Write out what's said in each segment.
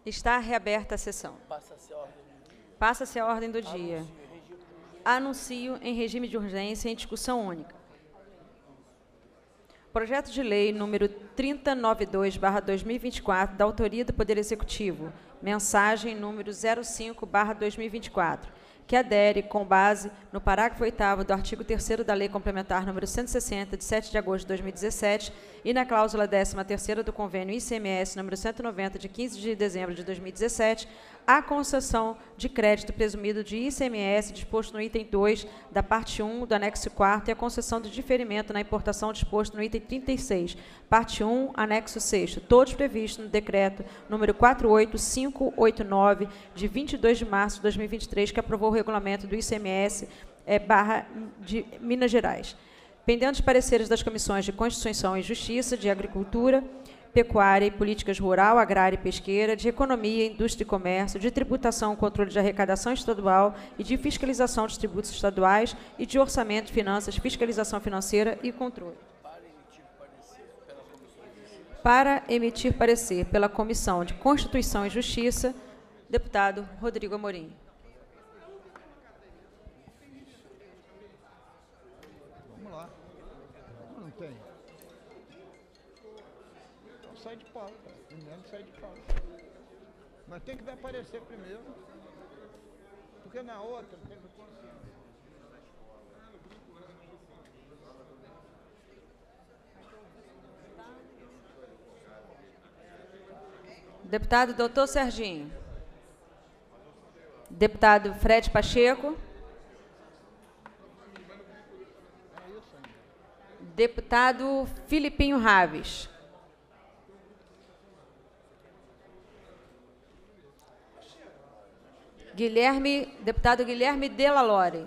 Está reaberta a sessão. Passa-se a ordem do dia. Anuncio em regime de urgência em discussão única. Projeto de lei número 3092/2024, da autoria do Poder Executivo, mensagem número 05/2024, que adere, com base no parágrafo 8º do artigo 3º da Lei Complementar número 160, de 7 de agosto de 2017, e na cláusula 13ª do Convênio ICMS número 190, de 15 de dezembro de 2017, a concessão de crédito presumido de ICMS disposto no item 2 da parte 1 do anexo 4º e a concessão de diferimento na importação disposto no item 36, parte 1, anexo 6º, todos previstos no decreto número 48589, de 22 de março de 2023, que aprovou o regulamento do ICMS de Minas Gerais. Pendendo os pareceres das comissões de Constituição e Justiça, de Agricultura, Pecuária e Políticas Rural, Agrária e Pesqueira, de Economia, Indústria e Comércio, de Tributação, Controle de Arrecadação Estadual e de Fiscalização dos Tributos Estaduais e de Orçamento, Finanças, Fiscalização Financeira e Controle. Para emitir parecer pela Comissão de Constituição e Justiça, deputado Rodrigo Amorim. Vamos lá. Não tem. Então sai de pauta. Primeiro sai de pauta. Mas tem que dar parecer primeiro. Porque na outra tem que consciência. Deputado Doutor Serginho. Deputado Fred Pacheco. Deputado Filipinho Raves. Deputado Guilherme Della Lore.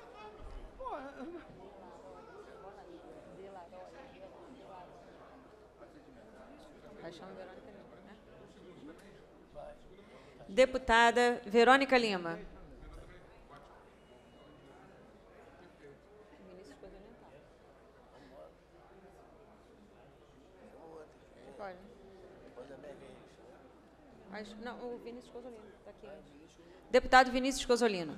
Deputada Verônica Lima. Não, o Vinícius Cosolino está aqui. Deputado Vinícius Cosolino.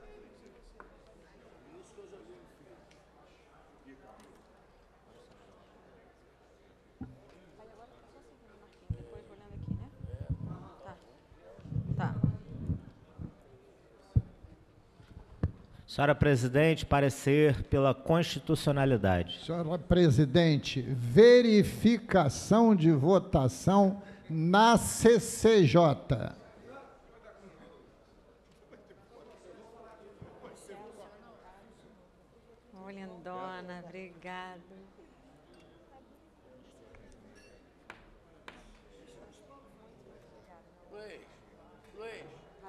Senhora Presidente, parecer pela constitucionalidade. Senhora Presidente, verificação de votação na CCJ. Lindona, obrigada. Luiz.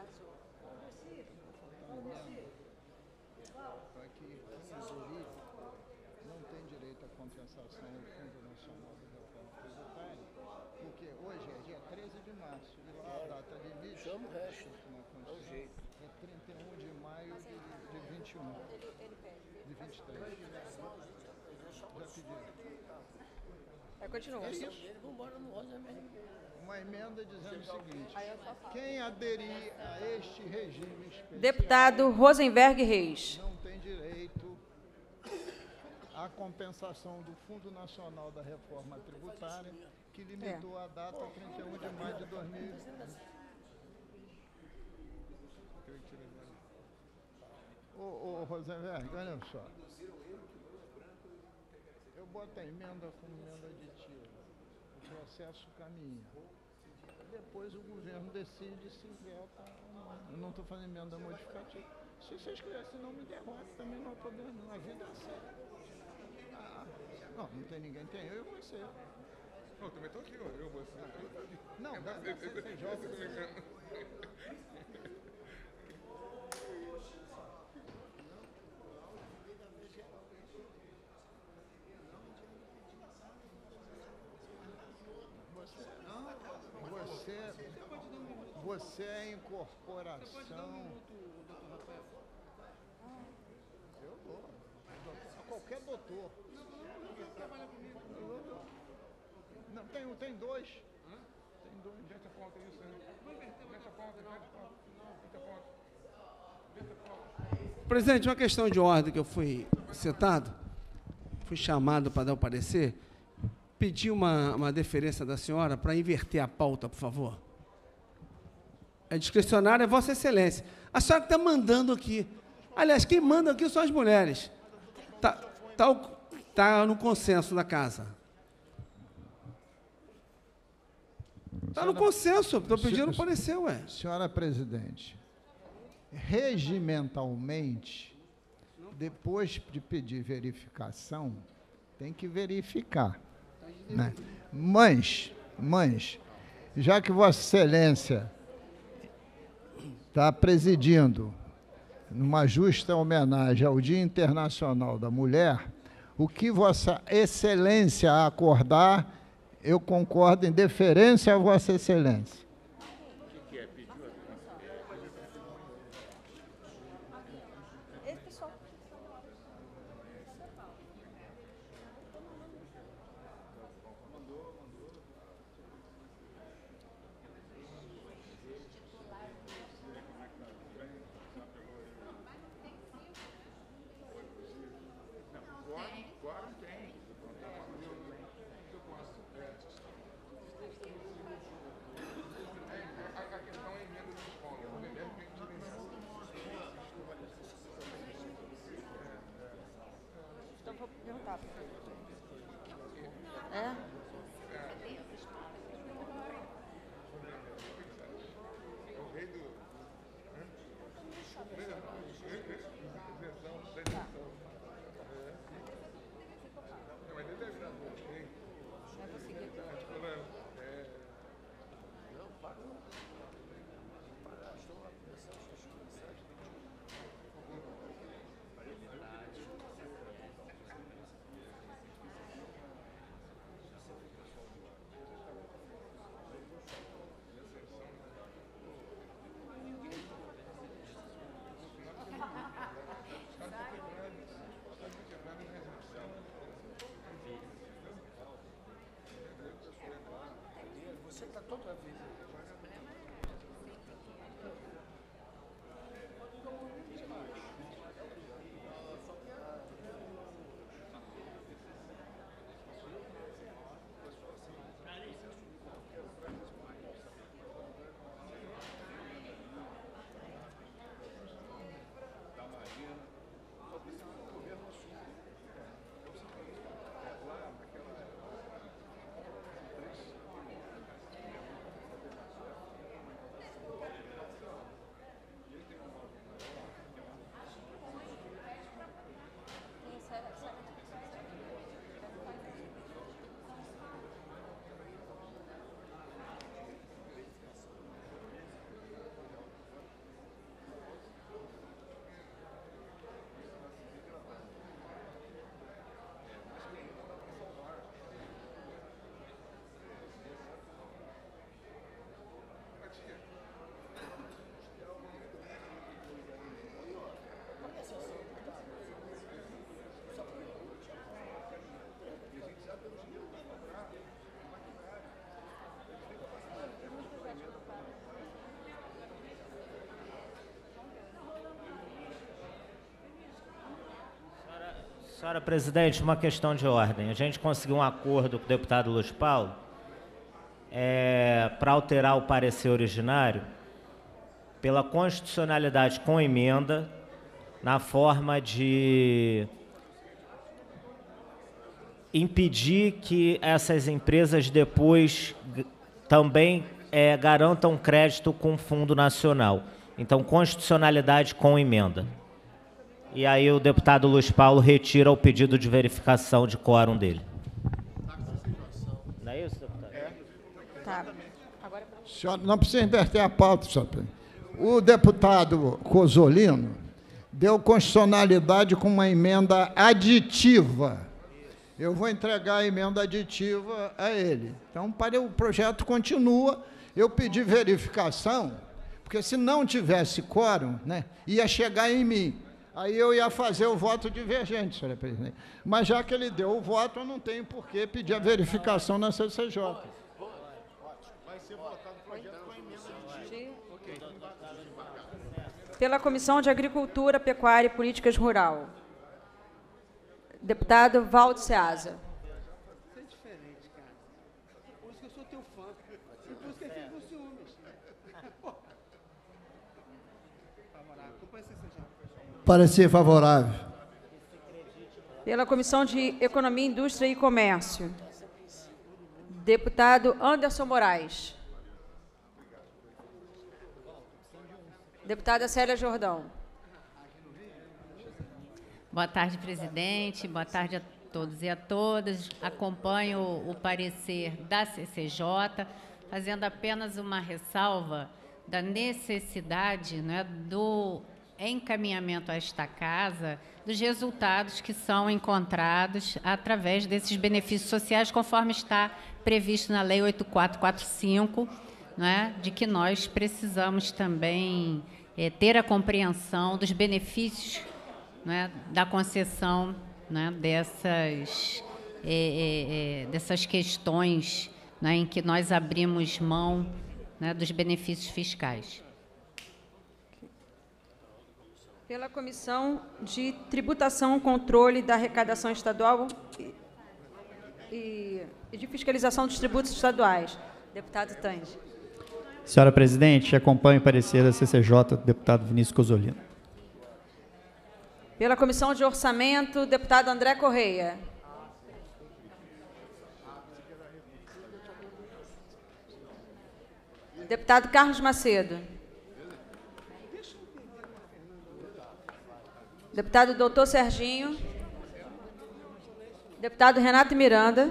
Não tem direito à compensação do Fundo Nacional de Reforma Tributária, porque hoje é dia 13 de março e lá a data limite Chama o resto. é 31 de maio de 21. De 23. Já pediu. Continua. É isso. Uma emenda dizendo o seguinte: quem aderir a este regime especial, Deputado Rosenberg Reis. não tem direito à compensação do Fundo Nacional da Reforma Tributária, que limitou a data a 31 de maio de 2020. Ô, Rosenberg, olha só. Eu boto a emenda como emenda aditiva. O processo caminha. Depois o governo decide se veta ou não. Eu não estou fazendo emenda modificativa. Se vocês quisessem, não me derrota, também não há problema. A vida é assim. Não tem ninguém, tem eu e você. Não, também estou aqui, ó. Eu, você. Não, da CCJ. Você é incorporação. Eu dou. A qualquer doutor. Não, tem dois. Tem dois. Gente, falta isso, né? Presidente, uma questão de ordem que eu fui citado, fui chamado para dar o parecer, pedi uma deferência da senhora para inverter a pauta, por favor. É discricionária, é Vossa Excelência. A senhora está mandando aqui. Aliás, quem manda aqui são as mulheres. Tá no consenso da casa. Está no consenso, estou pedindo parecer, ué. Senhora presidente, regimentalmente, depois de pedir verificação, tem que verificar, né? Mas, já que Vossa Excelência está presidindo numa justa homenagem ao Dia Internacional da Mulher, o que Vossa Excelência acordar, eu concordo em deferência a Vossa Excelência. Senhora presidente, uma questão de ordem. A gente conseguiu um acordo com o deputado Luiz Paulo para alterar o parecer originário pela constitucionalidade com emenda na forma de impedir que essas empresas depois também garantam crédito com o Fundo Nacional. Então, constitucionalidade com emenda. E aí o deputado Luiz Paulo retira o pedido de verificação de quórum dele. Não é isso, deputado? Tá. Agora... Senhora, não precisa inverter a pauta, senhor presidente. O deputado Cozzolino deu constitucionalidade com uma emenda aditiva. Eu vou entregar a emenda aditiva a ele. Então, o projeto continua. Eu pedi verificação, porque se não tivesse quórum, né, ia chegar em mim. Aí eu ia fazer o voto divergente, senhora presidente. Mas já que ele deu o voto, eu não tenho por que pedir a verificação na CCJ. Vai ser votado o projeto com a emenda aditiva. Ok. Pela Comissão de Agricultura, Pecuária e Políticas Rural, deputado Valdo Ceasa. Você é diferente, cara. Por isso que eu sou teu fã. E por isso que eu fico com ciúmes. Favorável. Acompanha esse já. Parecer favorável. Pela Comissão de Economia, Indústria e Comércio, deputado Anderson Moraes. Deputada Célia Jordão. Boa tarde, presidente. Boa tarde a todos e a todas. Acompanho o parecer da CCJ, fazendo apenas uma ressalva da necessidade, né, do encaminhamento a esta casa dos resultados que são encontrados através desses benefícios sociais, conforme está previsto na Lei 8445, né, de que nós precisamos também ter a compreensão dos benefícios, né, da concessão, né, dessas questões, né, em que nós abrimos mão, né, dos benefícios fiscais. Pela Comissão de Tributação, Controle da Arrecadação Estadual e de Fiscalização dos Tributos Estaduais, deputado Tange. Senhora presidente, acompanho o parecer da CCJ, do deputado Vinícius Cozzolino. Pela Comissão de Orçamento, deputado André Correia. Deputado Carlos Macedo. Deputado Doutor Serginho. Deputado Renato Miranda.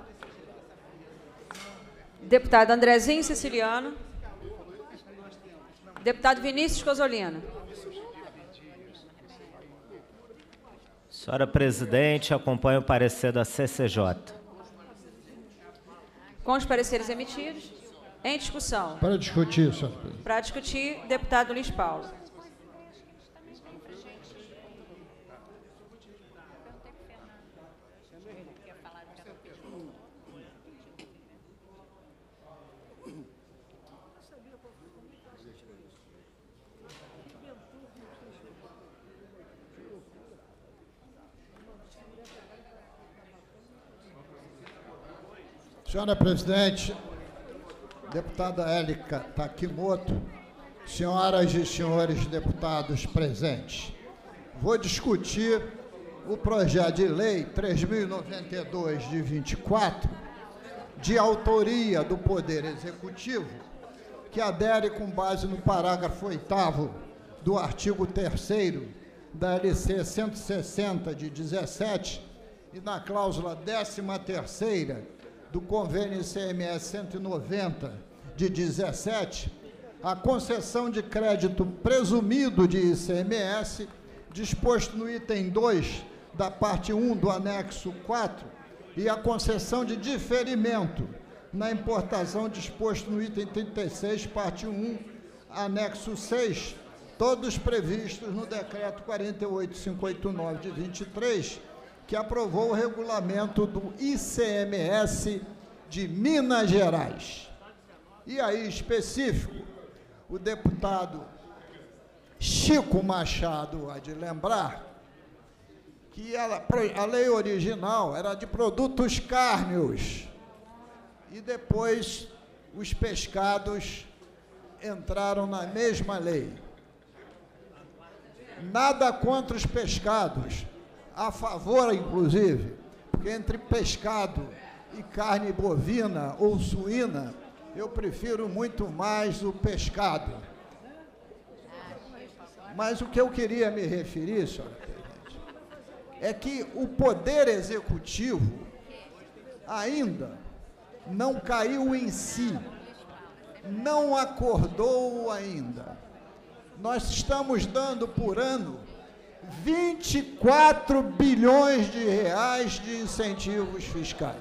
Deputado Andrezinho Siciliano. Deputado Vinícius Cozzolino. Senhora presidente, acompanho o parecer da CCJ. Com os pareceres emitidos, em discussão. Para discutir, senhora presidente. Para discutir, deputado Luiz Paulo. Senhora presidente, deputada Élica Takimoto, senhoras e senhores deputados presentes, vou discutir o projeto de lei 3.092 de 24, de autoria do Poder Executivo, que adere com base no parágrafo 8º do artigo 3º da LC 160 de 17 e na cláusula 13ª do convênio ICMS 190 de 17, a concessão de crédito presumido de ICMS, disposto no item 2 da parte 1 do anexo 4, e a concessão de diferimento na importação, disposto no item 36, parte 1, anexo 6, todos previstos no decreto 48589 de 23, que aprovou o regulamento do ICMS de Minas Gerais. E aí, específico, o deputado Chico Machado há de lembrar que a lei original era de produtos cárneos e depois os pescados entraram na mesma lei. Nada contra os pescados, a favor, inclusive, porque entre pescado e carne bovina ou suína, eu prefiro muito mais o pescado. Mas o que eu queria me referir, senhora presidente, é que o Poder Executivo ainda não caiu em si, não acordou ainda. Nós estamos dando por ano 24 bilhões de reais de incentivos fiscais.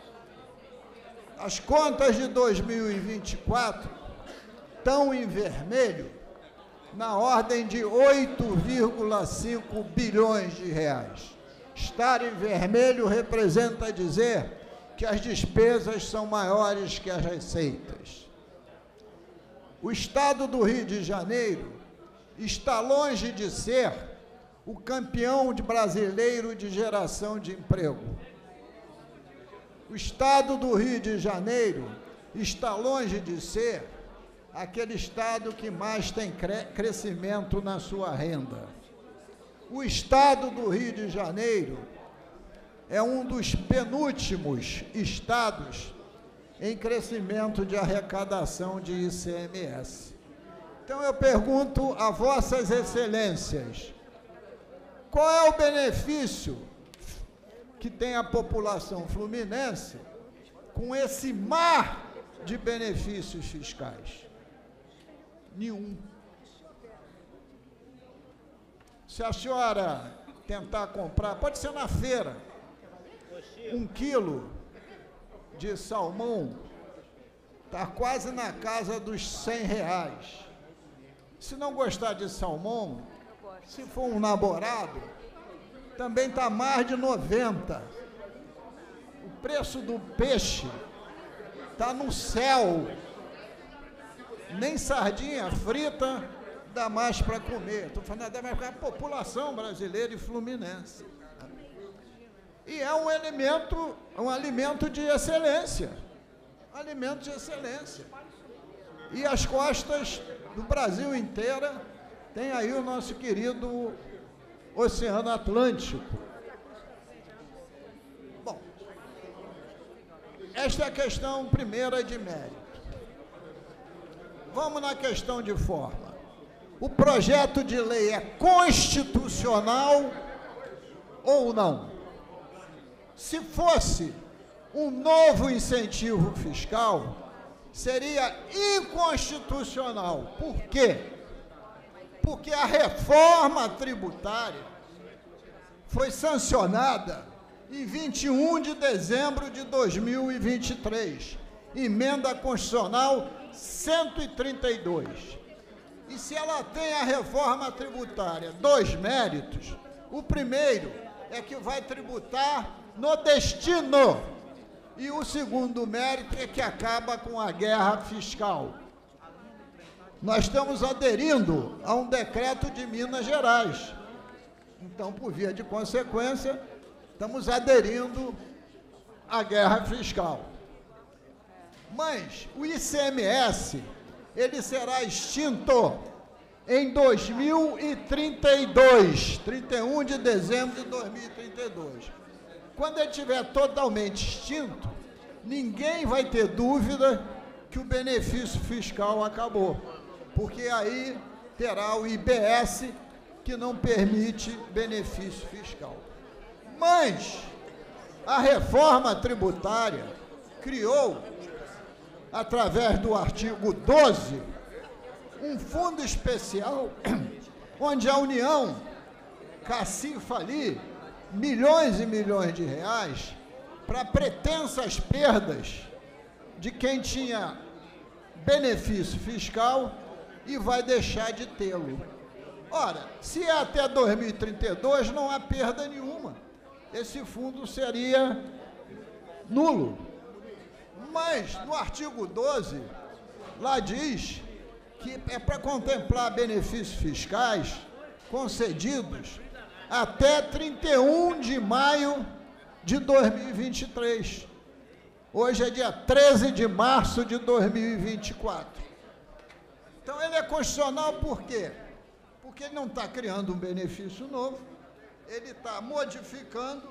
As contas de 2024 estão em vermelho na ordem de 8,5 bilhões de reais. Estar em vermelho representa dizer que as despesas são maiores que as receitas. O Estado do Rio de Janeiro está longe de ser o campeão brasileiro de geração de emprego. O Estado do Rio de Janeiro está longe de ser aquele estado que mais tem crescimento na sua renda. O Estado do Rio de Janeiro é um dos penúltimos estados em crescimento de arrecadação de ICMS. Então eu pergunto a vossas excelências, qual é o benefício que tem a população fluminense com esse mar de benefícios fiscais? Nenhum. Se a senhora tentar comprar, pode ser na feira, 1 quilo de salmão, está quase na casa dos R$100. Se não gostar de salmão, se for um namorado, também está mais de 90. O preço do peixe está no céu. Nem sardinha frita dá mais para comer. Estou falando, dá mais para a população brasileira e fluminense. E é um alimento de excelência. Alimento de excelência. E as costas do Brasil inteira tem aí o nosso querido Oceano Atlântico. Bom, esta é a questão primeira de mérito. Vamos na questão de forma. O projeto de lei é constitucional ou não? Se fosse um novo incentivo fiscal, seria inconstitucional. Por quê? Porque a reforma tributária foi sancionada em 21 de dezembro de 2023, emenda constitucional 132. E se ela tem a reforma tributária 2 méritos, o primeiro é que vai tributar no destino, e o segundo mérito é que acaba com a guerra fiscal. Nós estamos aderindo a um decreto de Minas Gerais. Então, por via de consequência, estamos aderindo à guerra fiscal. Mas o ICMS, ele será extinto em 2032, 31 de dezembro de 2032. Quando ele estiver totalmente extinto, ninguém vai ter dúvida que o benefício fiscal acabou, porque aí terá o IBS, que não permite benefício fiscal. Mas a reforma tributária criou, através do artigo 12, um fundo especial, onde a União cacifa ali milhões e milhões de reais para pretensas perdas de quem tinha benefício fiscal e vai deixar de tê-lo. Ora, se é até 2032, não há perda nenhuma. Esse fundo seria nulo. Mas, no artigo 12, lá diz que é para contemplar benefícios fiscais concedidos até 31 de maio de 2023. Hoje é dia 13 de março de 2024. Então, ele é constitucional por quê? Porque ele não está criando um benefício novo, ele está modificando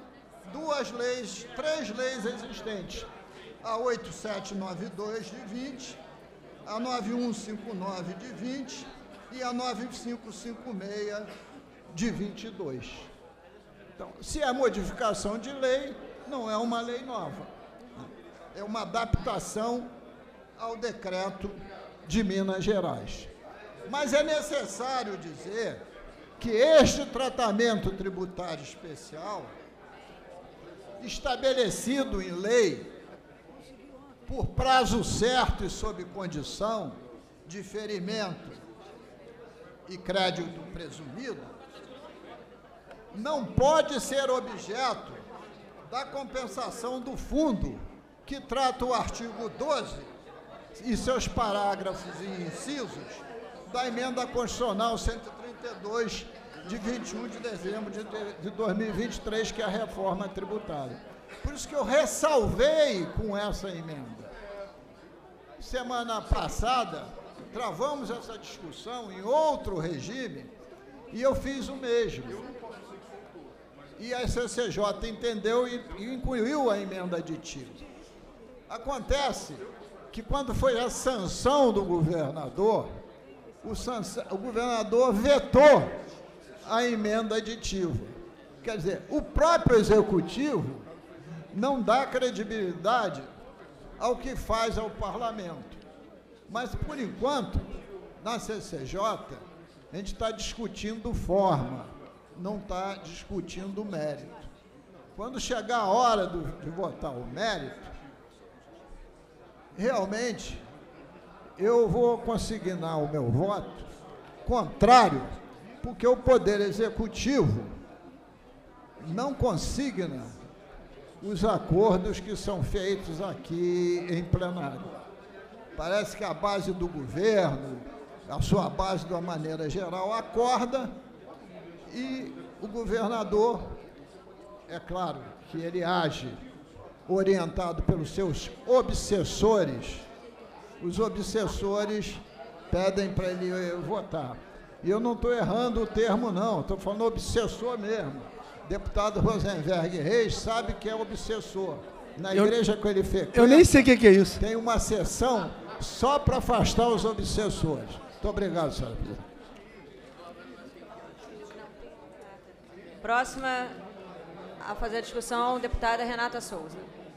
3 leis existentes. A 8792 de 20, a 9159 de 20 e a 9556 de 22. Então, se é modificação de lei, não é uma lei nova. É uma adaptação ao decreto de Minas Gerais. Mas é necessário dizer que este tratamento tributário especial, estabelecido em lei, por prazo certo e sob condição de ferimento e crédito presumido, não pode ser objeto da compensação do fundo que trata o artigo 12 e seus parágrafos e incisos da emenda constitucional 132, de 21 de dezembro de 2023, que é a reforma tributária. Por isso que eu ressalvei com essa emenda. Semana passada, travamos essa discussão em outro regime e eu fiz o mesmo. E a CCJ entendeu e incluiu a emenda aditiva. Acontece que quando foi a sanção do governador, o governador vetou a emenda aditiva. Quer dizer, o próprio executivo não dá credibilidade ao que faz ao parlamento. Mas, por enquanto, na CCJ, a gente está discutindo forma, não está discutindo mérito. Quando chegar a hora de votar o mérito, realmente, eu vou consignar o meu voto contrário, porque o Poder Executivo não consigna os acordos que são feitos aqui em plenário. Parece que a base do governo, a sua base de uma maneira geral, acorda e o governador, é claro que ele age orientado pelos seus obsessores, os obsessores pedem para ele votar. E eu não estou errando o termo, não, estou falando obsessor mesmo. Deputado Rosenberg Reis sabe que é obsessor. Na igreja que ele frequenta, eu nem sei o que é isso. Tem uma sessão só para afastar os obsessores. Muito obrigado, senhora presidente. Próxima a fazer a discussão, deputada Renata Souza.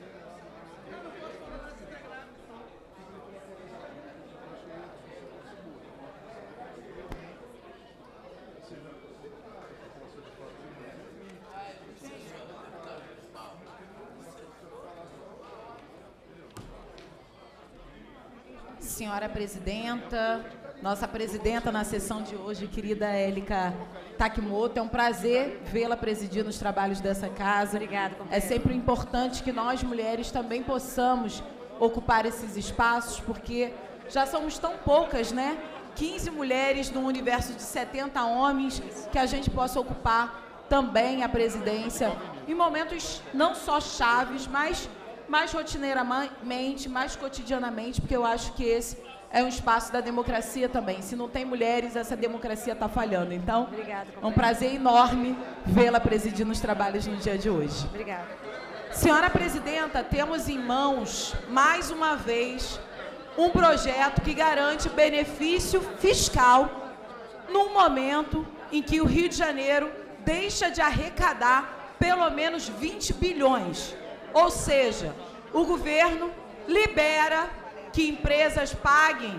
Senhora presidenta, nossa presidenta na sessão de hoje, querida Élica Takimoto, é um prazer vê-la presidir nos trabalhos dessa casa. Obrigada, é sempre importante que nós, mulheres, também possamos ocupar esses espaços, porque já somos tão poucas, né? 15 mulheres num universo de 70 homens, que a gente possa ocupar também a presidência em momentos não só chaves, mas mais rotineiramente, mais cotidianamente, porque eu acho que esse é um espaço da democracia também. Se não tem mulheres, essa democracia está falhando. Então, obrigada, é um prazer enorme vê-la presidir nos trabalhos no dia de hoje. Obrigada. Senhora presidenta, temos em mãos, mais uma vez, um projeto que garante benefício fiscal num momento em que o Rio de Janeiro deixa de arrecadar pelo menos 20 bilhões. Ou seja, o governo libera que empresas paguem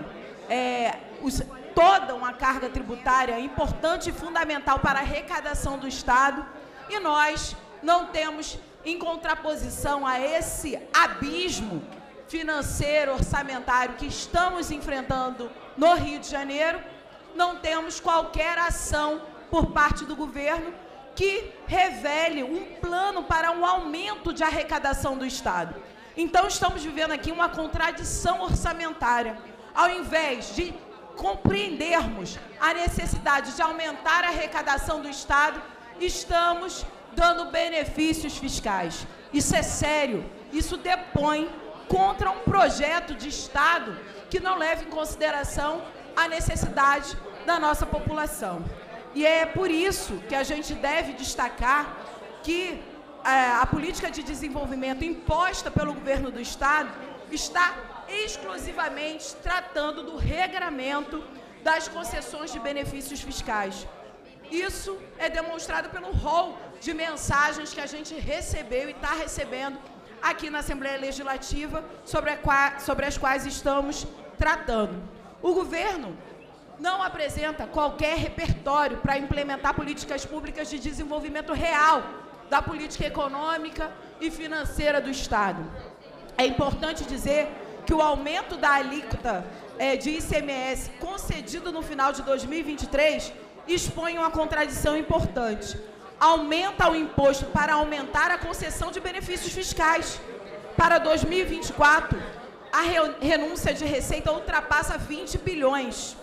toda uma carga tributária importante e fundamental para a arrecadação do Estado, e nós não temos, em contraposição a esse abismo financeiro, orçamentário que estamos enfrentando no Rio de Janeiro, não temos qualquer ação por parte do governo que revele um plano para um aumento de arrecadação do Estado. Então, estamos vivendo aqui uma contradição orçamentária. Ao invés de compreendermos a necessidade de aumentar a arrecadação do Estado, estamos dando benefícios fiscais. Isso é sério, isso depõe contra um projeto de Estado que não leva em consideração a necessidade da nossa população. E é por isso que a gente deve destacar que a política de desenvolvimento imposta pelo governo do Estado está exclusivamente tratando do regramento das concessões de benefícios fiscais. Isso é demonstrado pelo rol de mensagens que a gente recebeu e está recebendo aqui na Assembleia Legislativa, sobre as quais estamos tratando. O governo não apresenta qualquer repertório para implementar políticas públicas de desenvolvimento real da política econômica e financeira do Estado. É importante dizer que o aumento da alíquota de ICMS concedido no final de 2023 expõe uma contradição importante. Aumenta o imposto para aumentar a concessão de benefícios fiscais. Para 2024, a renúncia de receita ultrapassa 20 bilhões.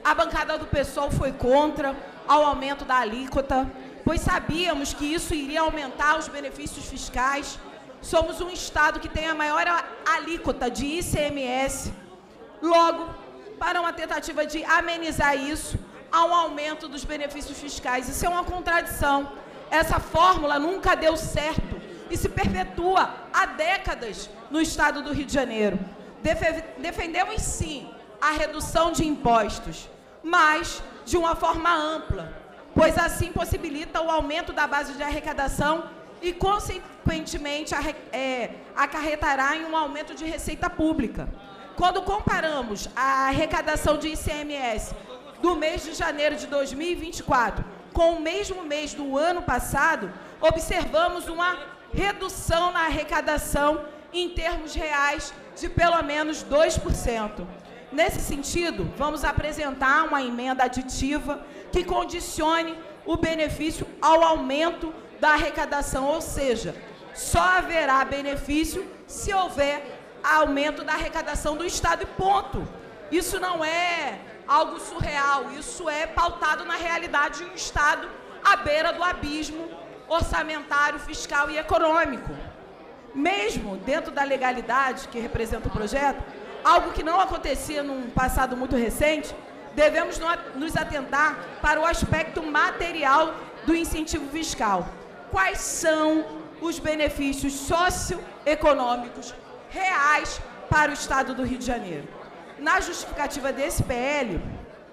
A bancada do PSOL foi contra ao aumento da alíquota, pois sabíamos que isso iria aumentar os benefícios fiscais. Somos um estado que tem a maior alíquota de ICMS. Logo, para uma tentativa de amenizar isso, há um aumento dos benefícios fiscais. Isso é uma contradição. Essa fórmula nunca deu certo e se perpetua há décadas no estado do Rio de Janeiro. Defendemos, sim, a redução de impostos, mas de uma forma ampla, pois assim possibilita o aumento da base de arrecadação e, consequentemente, acarretará em um aumento de receita pública. Quando comparamos a arrecadação de ICMS do mês de janeiro de 2024 com o mesmo mês do ano passado, observamos uma redução na arrecadação em termos reais de pelo menos 2%. Nesse sentido, vamos apresentar uma emenda aditiva que condicione o benefício ao aumento da arrecadação, ou seja, só haverá benefício se houver aumento da arrecadação do Estado e ponto. Isso não é algo surreal, isso é pautado na realidade de um Estado à beira do abismo orçamentário, fiscal e econômico. Mesmo dentro da legalidade que representa o projeto, algo que não acontecia num passado muito recente, devemos nos atentar para o aspecto material do incentivo fiscal. Quais são os benefícios socioeconômicos reais para o Estado do Rio de Janeiro? Na justificativa desse PL,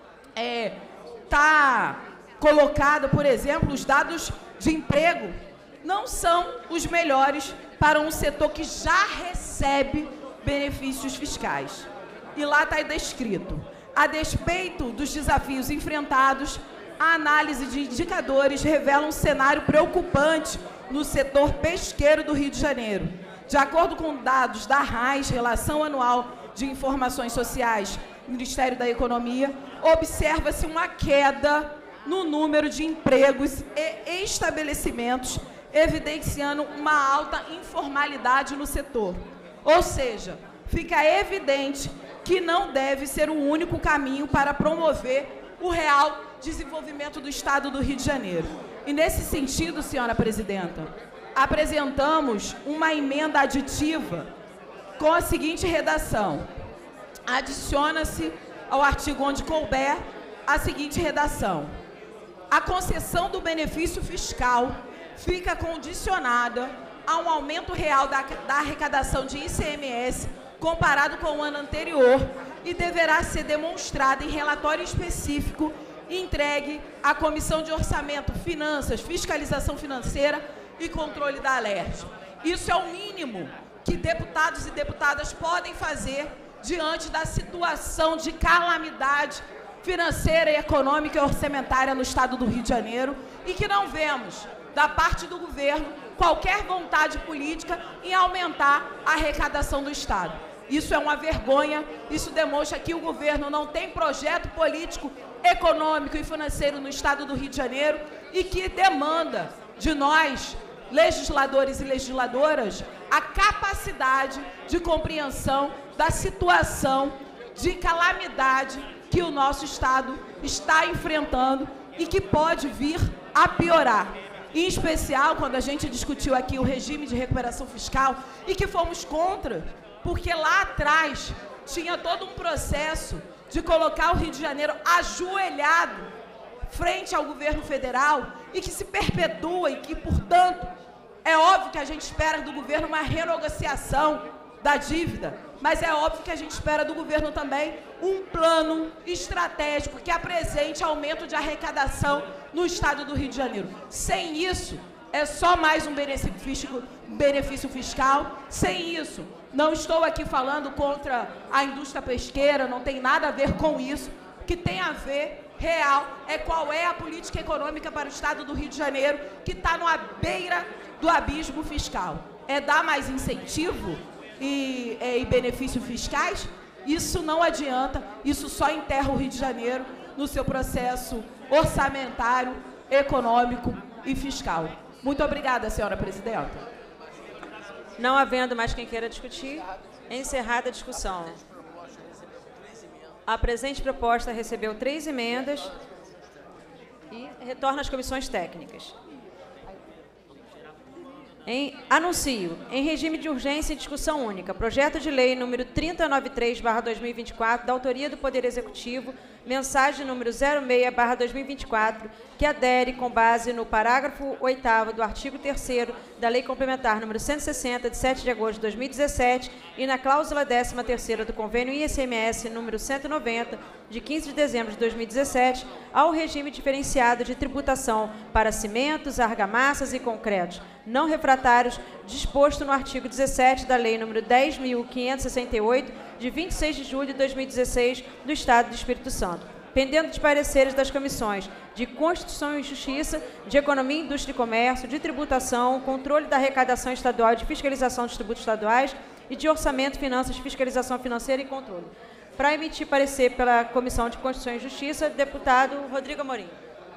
está colocado, por exemplo, os dados de emprego não são os melhores para um setor que já recebe benefícios fiscais. E lá está descrito: a despeito dos desafios enfrentados, a análise de indicadores revela um cenário preocupante no setor pesqueiro do Rio de Janeiro. De acordo com dados da RAIS, Relação Anual de Informações Sociais, Ministério da Economia, observa-se uma queda no número de empregos e estabelecimentos, evidenciando uma alta informalidade no setor. Ou seja, fica evidente que não deve ser o único caminho para promover o real desenvolvimento do Estado do Rio de Janeiro. E nesse sentido, senhora presidenta, apresentamos uma emenda aditiva com a seguinte redação: adiciona-se ao artigo onde couber a seguinte redação: a concessão do benefício fiscal fica condicionada a um aumento real da arrecadação de ICMS comparado com o ano anterior e deverá ser demonstrada em relatório específico entregue à Comissão de Orçamento, Finanças, Fiscalização Financeira e Controle da ALERJ. Isso é o mínimo que deputados e deputadas podem fazer diante da situação de calamidade financeira, econômica e orçamentária no Estado do Rio de Janeiro, e que não vemos, da parte do governo, qualquer vontade política em aumentar a arrecadação do Estado. Isso é uma vergonha, isso demonstra que o governo não tem projeto político, econômico e financeiro no Estado do Rio de Janeiro e que demanda de nós, legisladores e legisladoras, a capacidade de compreensão da situação de calamidade que o nosso Estado está enfrentando e que pode vir a piorar. Em especial, quando a gente discutiu aqui o regime de recuperação fiscal e que fomos contra, porque lá atrás tinha todo um processo de colocar o Rio de Janeiro ajoelhado frente ao governo federal e que se perpetua e que, portanto, é óbvio que a gente espera do governo uma renegociação da dívida, mas é óbvio que a gente espera do governo também um plano estratégico que apresente aumento de arrecadação no Estado do Rio de Janeiro. Sem isso, é só mais um benefício fiscal. Sem isso, não estou aqui falando contra a indústria pesqueira, não tem nada a ver com isso. O que tem a ver real é qual é a política econômica para o Estado do Rio de Janeiro, que está na beira do abismo fiscal. É dar mais incentivo e benefícios fiscais? Isso não adianta, isso só enterra o Rio de Janeiro no seu processo orçamentário, econômico e fiscal. Muito obrigada, senhora presidenta. Não havendo mais quem queira discutir, encerrada a discussão. A presente proposta recebeu 3 emendas e retorna às comissões técnicas. Anuncio, em regime de urgência e discussão única, projeto de lei número 3093/2024, da autoria do Poder Executivo, mensagem número 06/2024, que adere com base no parágrafo 8º do artigo 3º da Lei Complementar número 160, de 7 de agosto de 2017, e na cláusula 13ª do Convênio ICMS número 190, de 15 de dezembro de 2017, ao regime diferenciado de tributação para cimentos, argamassas e concretos não refratários, disposto no artigo 17 da Lei nº 10.568, de 26 de julho de 2016, do Estado do Espírito Santo, pendendo dos pareceres das comissões de Constituição e Justiça, de Economia, Indústria e Comércio, de Tributação, Controle da Arrecadação Estadual e de Fiscalização dos Tributos Estaduais e de Orçamento, Finanças, Fiscalização Financeira e Controle. Para emitir parecer pela Comissão de Constituição e Justiça, deputado Rodrigo Amorim.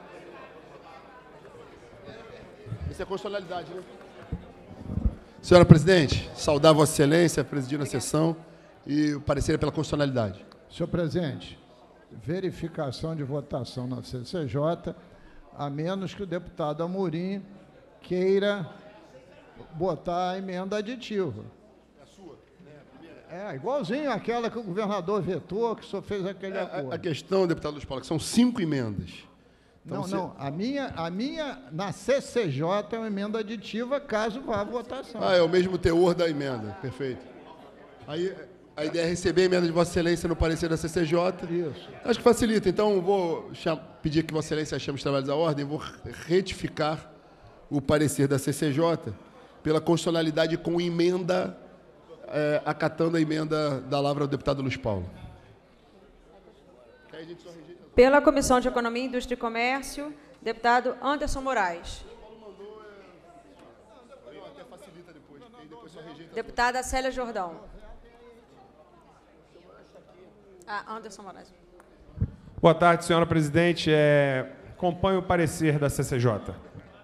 Isso é constitucionalidade, né? Senhora Presidente, saudar Vossa Excelência, presidindo a sessão, e o parecer é pela constitucionalidade. Senhor presidente, verificação de votação na CCJ, a menos que o deputado Amorim queira botar a emenda aditiva. É a sua, É, igualzinho àquela que o governador vetou, que o senhor fez aquele acordo. A questão, deputado Luiz Paulo, que são 5 emendas. Então, Não, a minha na CCJ é uma emenda aditiva, caso vá à votação. é o mesmo teor da emenda, perfeito. Aí a ideia é receber a emenda de Vossa Excelência no parecer da CCJ. Isso. Acho que facilita. Então, vou pedir que Vossa Excelência chame os trabalhos à ordem, vou retificar o parecer da CCJ pela constitucionalidade com emenda, acatando a emenda da lavra do deputado Luiz Paulo. Pela Comissão de Economia, Indústria e Comércio, deputado Anderson Moraes. Deputada Célia Jordão. Anderson Moraes. Boa tarde, senhora presidente. Acompanho o parecer da CCJ.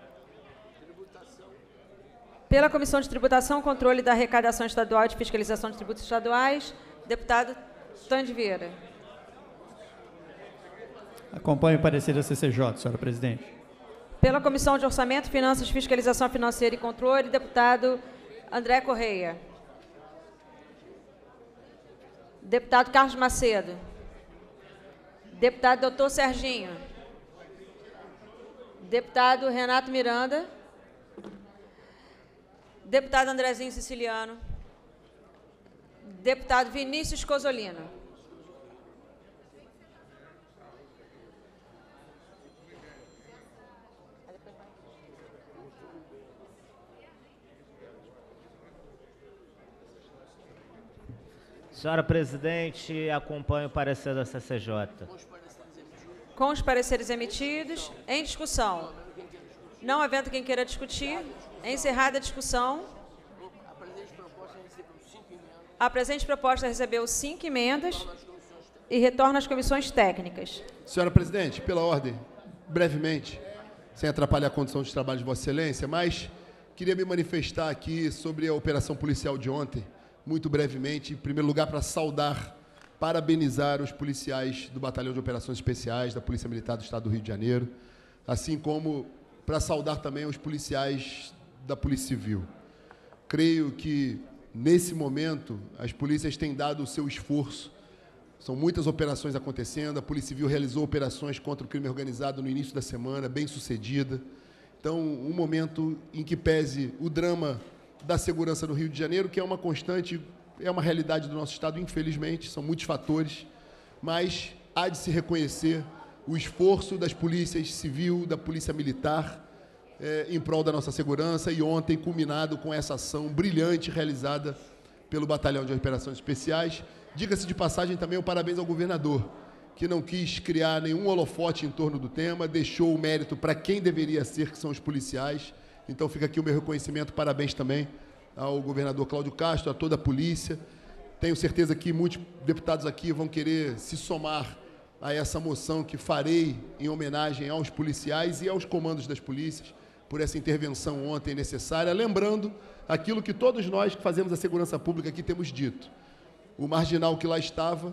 Pela Comissão de Tributação, Controle da Arrecadação Estadual e de Fiscalização de Tributos Estaduais, deputado Tande Vieira. Acompanho o parecer da CCJ, senhora presidente. Pela Comissão de Orçamento, Finanças, Fiscalização Financeira e Controle, deputado André Correia. Deputado Carlos Macedo. Deputado Doutor Serginho. Deputado Renato Miranda. Deputado Andrezinho Siciliano. Deputado Vinícius Cosolino. Senhora presidente, acompanho o parecer da CCJ. Com os pareceres emitidos, em discussão. Não havendo quem queira discutir, encerrada a discussão. A presente proposta recebeu 5 emendas e retorna às comissões técnicas. Senhora presidente, pela ordem, brevemente, sem atrapalhar a condição de trabalho de Vossa Excelência, mas queria me manifestar aqui sobre a operação policial de ontem, muito brevemente, em primeiro lugar, para saudar, parabenizar os policiais do Batalhão de Operações Especiais da Polícia Militar do Estado do Rio de Janeiro, assim como para saudar também os policiais da Polícia Civil. Creio que, nesse momento, as polícias têm dado o seu esforço. São muitas operações acontecendo, a Polícia Civil realizou operações contra o crime organizado no início da semana, bem sucedida. Então, um momento em que pese o drama da segurança no Rio de Janeiro, que é uma constante, é uma realidade do nosso Estado, infelizmente, são muitos fatores, mas há de se reconhecer o esforço das polícias civil, da polícia militar, em prol da nossa segurança, e ontem culminado com essa ação brilhante realizada pelo Batalhão de Operações Especiais. Diga-se de passagem também o parabéns ao governador, que não quis criar nenhum holofote em torno do tema, deixou o mérito para quem deveria ser, que são os policiais. Então fica aqui o meu reconhecimento, parabéns também ao governador Cláudio Castro, a toda a polícia. Tenho certeza que muitos deputados aqui vão querer se somar a essa moção que farei em homenagem aos policiais e aos comandos das polícias por essa intervenção ontem necessária, lembrando aquilo que todos nós que fazemos a segurança pública aqui temos dito. O marginal que lá estava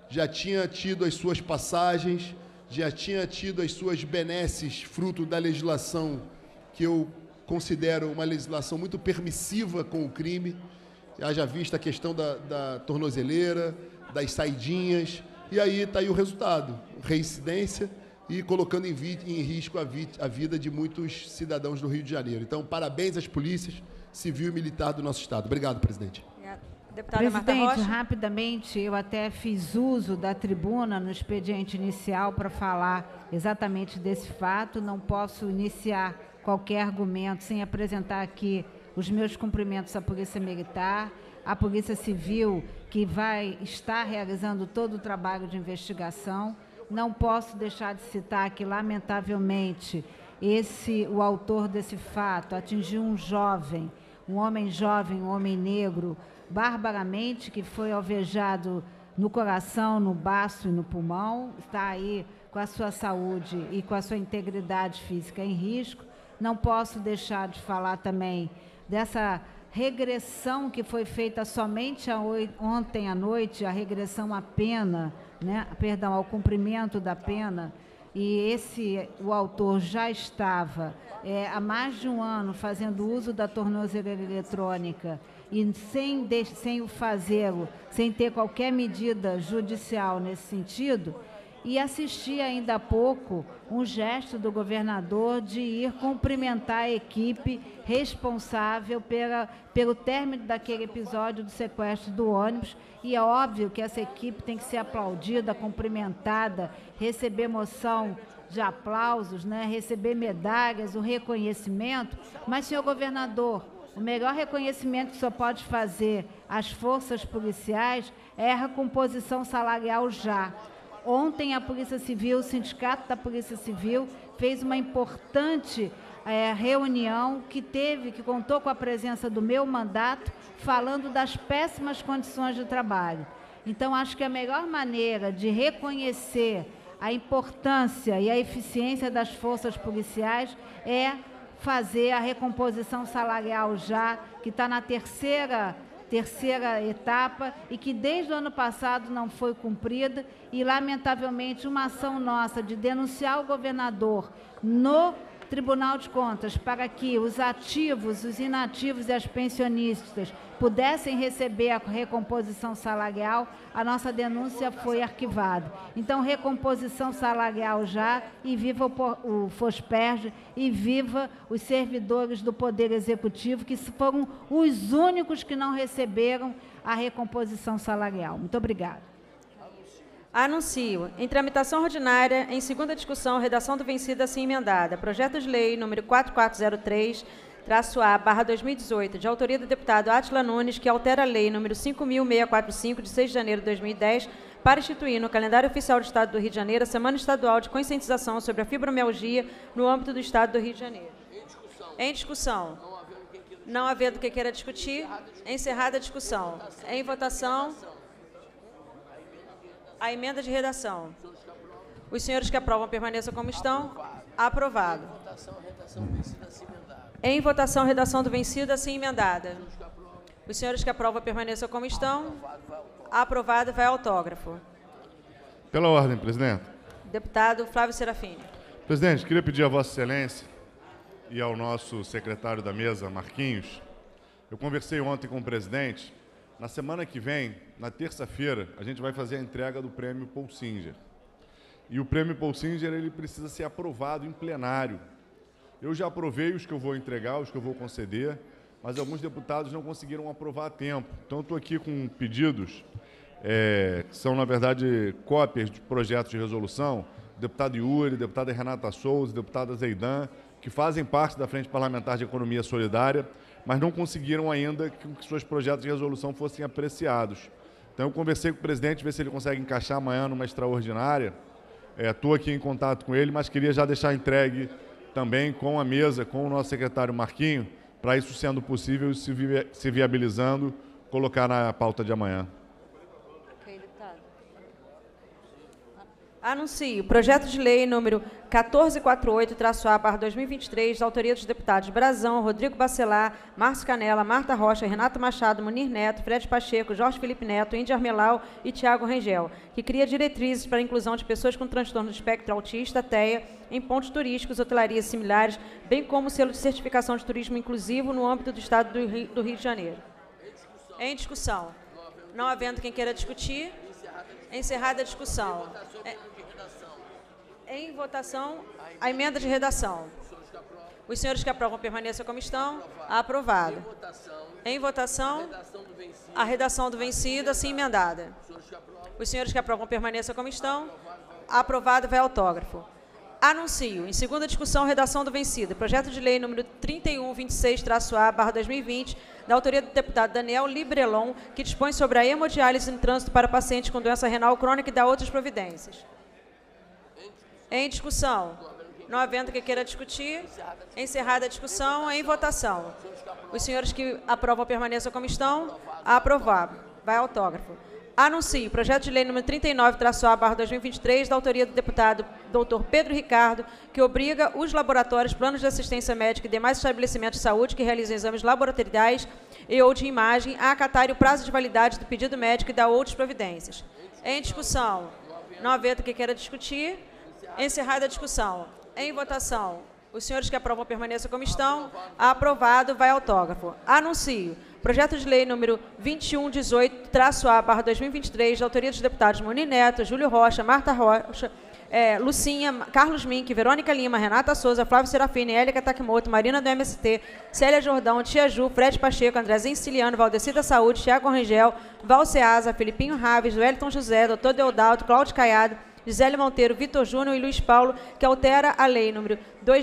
já tinha tido as suas passagens, já tinha tido as suas benesses, fruto da legislação que eu considero uma legislação muito permissiva com o crime, haja vista a questão da tornozeleira, das saidinhas, e aí está aí o resultado, reincidência e colocando em risco a vida de muitos cidadãos do Rio de Janeiro. Então, parabéns às polícias civil e militar do nosso Estado. Obrigado, presidente. Deputada Marta Presidente, Rocha. rapidamente, eu até fiz uso da tribuna no expediente inicial para falar exatamente desse fato. Não posso iniciar qualquer argumento sem apresentar aqui os meus cumprimentos à Polícia Militar, à Polícia Civil, que vai estar realizando todo o trabalho de investigação. Não posso deixar de citar que, lamentavelmente, o autor desse fato atingiu um jovem, um homem negro, barbaramente, que foi alvejado no coração, no baço e no pulmão, está aí com a sua saúde e com a sua integridade física em risco. Não posso deixar de falar também dessa regressão que foi feita somente ontem à noite, a regressão à pena, né? Perdão, ao cumprimento da pena, e o autor já estava há mais de um ano fazendo uso da tornozeleira eletrônica e sem o fazê-lo, sem ter qualquer medida judicial nesse sentido, e assisti ainda há pouco um gesto do governador de ir cumprimentar a equipe responsável pelo término daquele episódio do sequestro do ônibus, e é óbvio que essa equipe tem que ser aplaudida, cumprimentada, receber moção de aplausos, né, receber medalhas, o reconhecimento, mas, senhor governador, o melhor reconhecimento que o senhor pode fazer às forças policiais é a recomposição salarial já. Ontem a Polícia Civil, o Sindicato da Polícia Civil, fez uma importante reunião que contou com a presença do meu mandato, falando das péssimas condições de trabalho. Então, acho que a melhor maneira de reconhecer a importância e a eficiência das forças policiais é fazer a recomposição salarial já, que está na terceira etapa e que desde o ano passado não foi cumprida, e lamentavelmente uma ação nossa de denunciar o governador no Tribunal de Contas para que os ativos, os inativos e as pensionistas pudessem receber a recomposição salarial, a nossa denúncia foi arquivada. Então, recomposição salarial já, e viva o FOSPERJ, e viva os servidores do Poder Executivo, que foram os únicos que não receberam a recomposição salarial. Muito obrigada. Anuncio, em tramitação ordinária, em segunda discussão, redação do vencido assim emendada, projeto de lei número 4403-A/2018, de autoria do deputado Átila Nunes, que altera a lei número 5.645, de 6 de janeiro de 2010, para instituir no calendário oficial do Estado do Rio de Janeiro a Semana Estadual de Conscientização sobre a Fibromialgia no âmbito do Estado do Rio de Janeiro. Em discussão. Não havendo quem queira discutir, encerrada a discussão. Em votação. A emenda de redação. Os senhores que aprovam permaneçam como estão. Aprovado. Em votação, redação do vencido assim emendada. Os senhores que aprovam permaneçam como estão. Aprovado. Vai autógrafo. Pela ordem, presidente. Deputado Flávio Serafini. Presidente, queria pedir a Vossa Excelência e ao nosso secretário da mesa, Marquinhos. Eu conversei ontem com o presidente. Na semana que vem, na terça-feira, a gente vai fazer a entrega do prêmio Paul Singer. E o prêmio Paul Singer, ele precisa ser aprovado em plenário. Eu já aprovei os que eu vou entregar, os que eu vou conceder, mas alguns deputados não conseguiram aprovar a tempo. Então, estou aqui com pedidos, que são, na verdade, cópias de projetos de resolução, deputado Yuri, deputada Renata Souza, deputada Zeidan, que fazem parte da Frente Parlamentar de Economia Solidária, mas não conseguiram ainda que seus projetos de resolução fossem apreciados. Então, eu conversei com o presidente, ver se ele consegue encaixar amanhã numa extraordinária. Estou aqui em contato com ele, mas queria já deixar entregue também com a mesa, com o nosso secretário Marquinho, para isso, sendo possível, se viabilizando, colocar na pauta de amanhã. Ok, deputado. Anuncio o projeto de lei número 1448-A/2023, da autoria dos deputados Brazão, Rodrigo Bacelar, Márcio Canela, Marta Rocha, Renato Machado, Munir Neto, Fred Pacheco, Jorge Felipe Neto, Índia Armelau e Tiago Rengel, que cria diretrizes para a inclusão de pessoas com transtorno do espectro autista, TEA, em pontos turísticos, hotelarias similares, bem como selo de certificação de turismo inclusivo no âmbito do Estado do Rio de Janeiro. Em discussão. Não havendo quem queira discutir, encerrada a discussão. Em votação, a emenda de redação. Os senhores que aprovam permaneçam como estão. Aprovado. Em votação, a redação do vencido, assim emendada. Os senhores que aprovam permaneçam como estão. Aprovado, vai autógrafo. Anuncio, em segunda discussão, redação do vencido, projeto de lei número 3126-A/2020, da autoria do deputado Daniel Librelon, que dispõe sobre a hemodiálise no trânsito para pacientes com doença renal crônica e dá outras providências. Em discussão. Não havendo quem queira discutir, encerrada a discussão, em votação. Os senhores que aprovam permaneçam como estão. Aprovado. Vai autógrafo. Anuncio projeto de lei número 39-A/2023, da autoria do deputado Dr. Pedro Ricardo, que obriga os laboratórios, planos de assistência médica e demais estabelecimentos de saúde que realizam exames laboratoriais e ou de imagem a acatarem o prazo de validade do pedido médico e dar outras providências. Em discussão. Não havendo quem queira discutir, encerrada a discussão. Em votação. Os senhores que aprovam permaneçam como estão. Aprovado, vai autógrafo. Anuncio projeto de lei número 2118-A/2023, da autoria dos deputados Munir Neto, Júlio Rocha, Marta Rocha, Lucinha, Carlos Mink, Verônica Lima, Renata Souza, Flávio Serafini, Élica Takimoto, Marina do MST, Célia Jordão, Tia Ju, Fred Pacheco, Andrezinho Siciliano, Valdeci da Saúde, Tiago Rengel, Val Ceasa, Filipinho Raves, Wellington José, Doutor Deodalto, Cláudio Caiado, Gisele Monteiro, Vitor Júnior e Luiz Paulo, que altera a lei número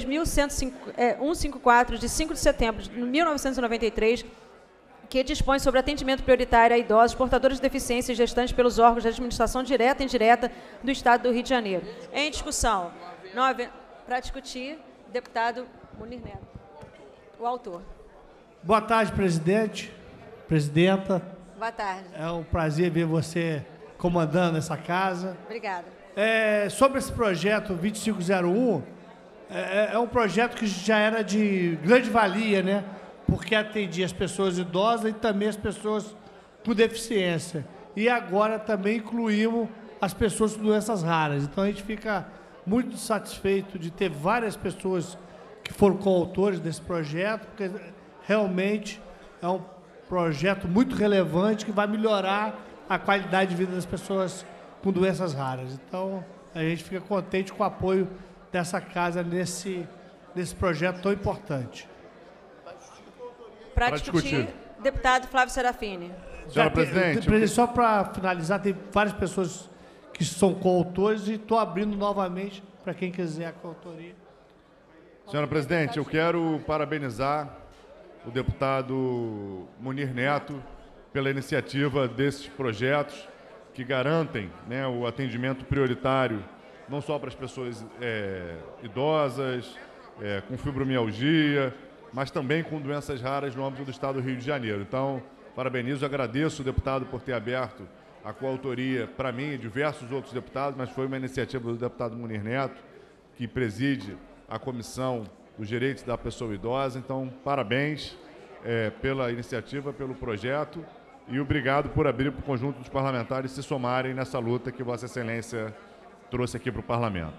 2154, de 5 de setembro de 1993, que dispõe sobre atendimento prioritário a idosos, portadores de deficiência e gestantes pelos órgãos de administração direta e indireta do Estado do Rio de Janeiro. Em discussão. Para discutir, deputado Munir Neto, o autor. Boa tarde, presidente, presidenta. Boa tarde. É um prazer ver você comandando essa casa. Obrigada. Sobre esse projeto 2501, é um projeto que já era de grande valia, né? Porque atendia as pessoas idosas e também as pessoas com deficiência. E agora também incluímos as pessoas com doenças raras. Então a gente fica muito satisfeito de ter várias pessoas que foram coautores desse projeto, porque realmente é um projeto muito relevante que vai melhorar a qualidade de vida das pessoas com doenças raras. Então a gente fica contente com o apoio dessa casa nesse projeto tão importante. Para discutir, deputado Flávio Serafini. Senhora presidente, só para finalizar, tem várias pessoas que são coautores e estou abrindo novamente para quem quiser a coautoria. Senhora presidente, eu quero parabenizar o deputado Munir Neto pela iniciativa desses projetos que garantem, né, o atendimento prioritário não só para as pessoas idosas, com fibromialgia, mas também com doenças raras no âmbito do Estado do Rio de Janeiro. Então, parabenizo e agradeço o deputado por ter aberto a coautoria para mim e diversos outros deputados, mas foi uma iniciativa do deputado Munir Neto, que preside a Comissão dos Direitos da Pessoa Idosa. Então, parabéns pela iniciativa, pelo projeto e obrigado por abrir para o conjunto dos parlamentares se somarem nessa luta que Vossa Excelência trouxe aqui para o Parlamento.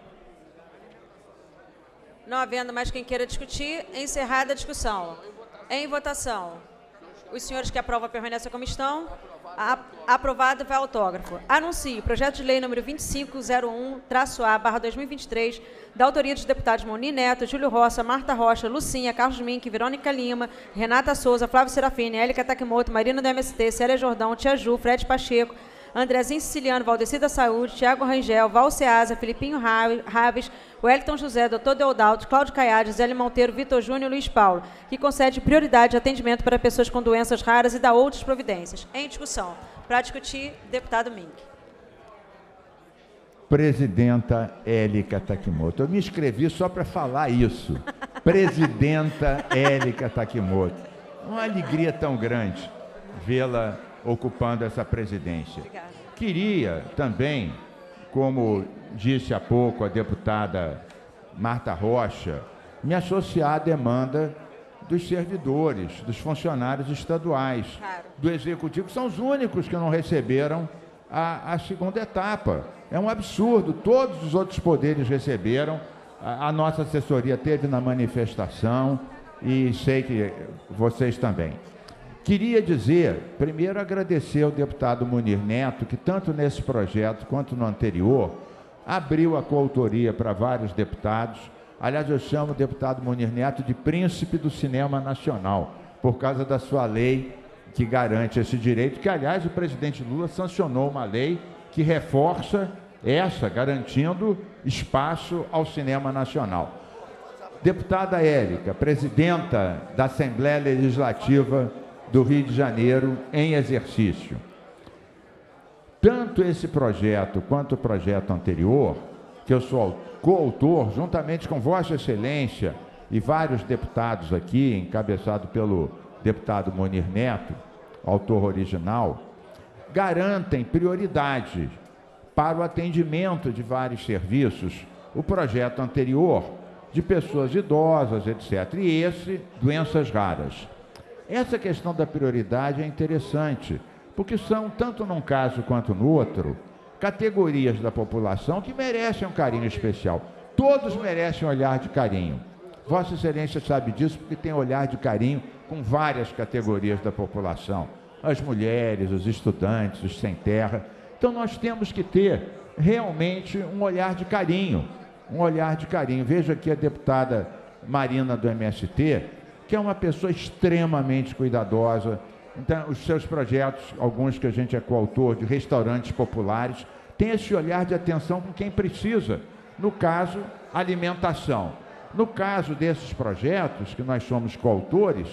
Não havendo mais quem queira discutir, encerrada a discussão. Em votação. Os senhores que aprovam permanecem como estão. Aprovado, vai autógrafo. Anuncio projeto de lei número 2501-A/2023, da autoria dos deputados Munir Neto, Júlio Rocha, Marta Rocha, Lucinha, Carlos Mink, Verônica Lima, Renata Souza, Flávio Serafini, Élica Takimoto, Marina do MST, Célia Jordão, Tia Ju, Fred Pacheco, Andrezinho Siciliano, Valdeci da Saúde, Tiago Rangel, Val Ceasa, Filipinho Raves, Wellington José, Doutor Deodalto, Cláudio Caiado, Gisele Monteiro, Vitor Júnior e Luiz Paulo, que concede prioridade de atendimento para pessoas com doenças raras e dá outras providências. Em discussão. Para discutir, deputado Mink. Presidenta Élica Takimoto. Eu me inscrevi só para falar isso. Presidenta Élica Takimoto. Uma alegria tão grande vê-la ocupando essa presidência. Obrigada. Queria também, como disse há pouco a deputada Marta Rocha, me associar à demanda dos servidores, dos funcionários estaduais, do Executivo, que são os únicos que não receberam a segunda etapa. É um absurdo, todos os outros poderes receberam, a nossa assessoria teve na manifestação e sei que vocês também. Queria dizer, primeiro agradecer ao deputado Munir Neto, que tanto nesse projeto quanto no anterior, abriu a coautoria para vários deputados. Aliás, eu chamo o deputado Munir Neto de príncipe do cinema nacional, por causa da sua lei que garante esse direito, que, aliás, o presidente Lula sancionou uma lei que reforça essa, garantindo espaço ao cinema nacional. Deputada Érica, presidenta da Assembleia Legislativa do Rio de Janeiro em exercício. Tanto esse projeto quanto o projeto anterior, que eu sou coautor, juntamente com Vossa Excelência e vários deputados aqui, encabeçado pelo deputado Munir Neto, autor original, garantem prioridade para o atendimento de vários serviços. O projeto anterior, de pessoas idosas, etc. E esse, doenças raras. Essa questão da prioridade é interessante, porque são, tanto num caso quanto no outro, categorias da população que merecem um carinho especial. Todos merecem um olhar de carinho. Vossa Excelência sabe disso porque tem olhar de carinho com várias categorias da população. As mulheres, os estudantes, os sem terra. Então nós temos que ter realmente um olhar de carinho. Um olhar de carinho. Veja aqui a deputada Marina do MST, que é uma pessoa extremamente cuidadosa. Então, os seus projetos, alguns que a gente é coautor, de restaurantes populares, tem esse olhar de atenção com quem precisa. No caso, alimentação. No caso desses projetos, que nós somos coautores,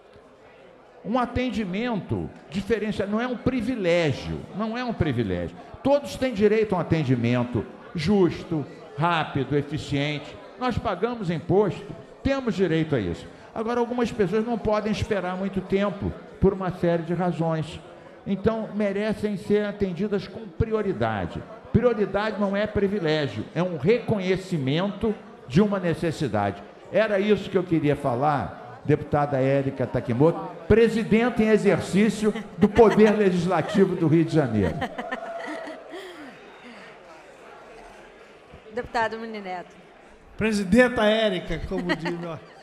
um atendimento diferenciado, não é um privilégio, não é um privilégio. Todos têm direito a um atendimento justo, rápido, eficiente. Nós pagamos imposto, temos direito a isso. Agora, algumas pessoas não podem esperar muito tempo, por uma série de razões. Então, merecem ser atendidas com prioridade. Prioridade não é privilégio, é um reconhecimento de uma necessidade. Era isso que eu queria falar, deputada Érica Takimoto, presidenta em exercício do Poder Legislativo do Rio de Janeiro. Deputado Munir Neto. Presidenta Érica, como diz...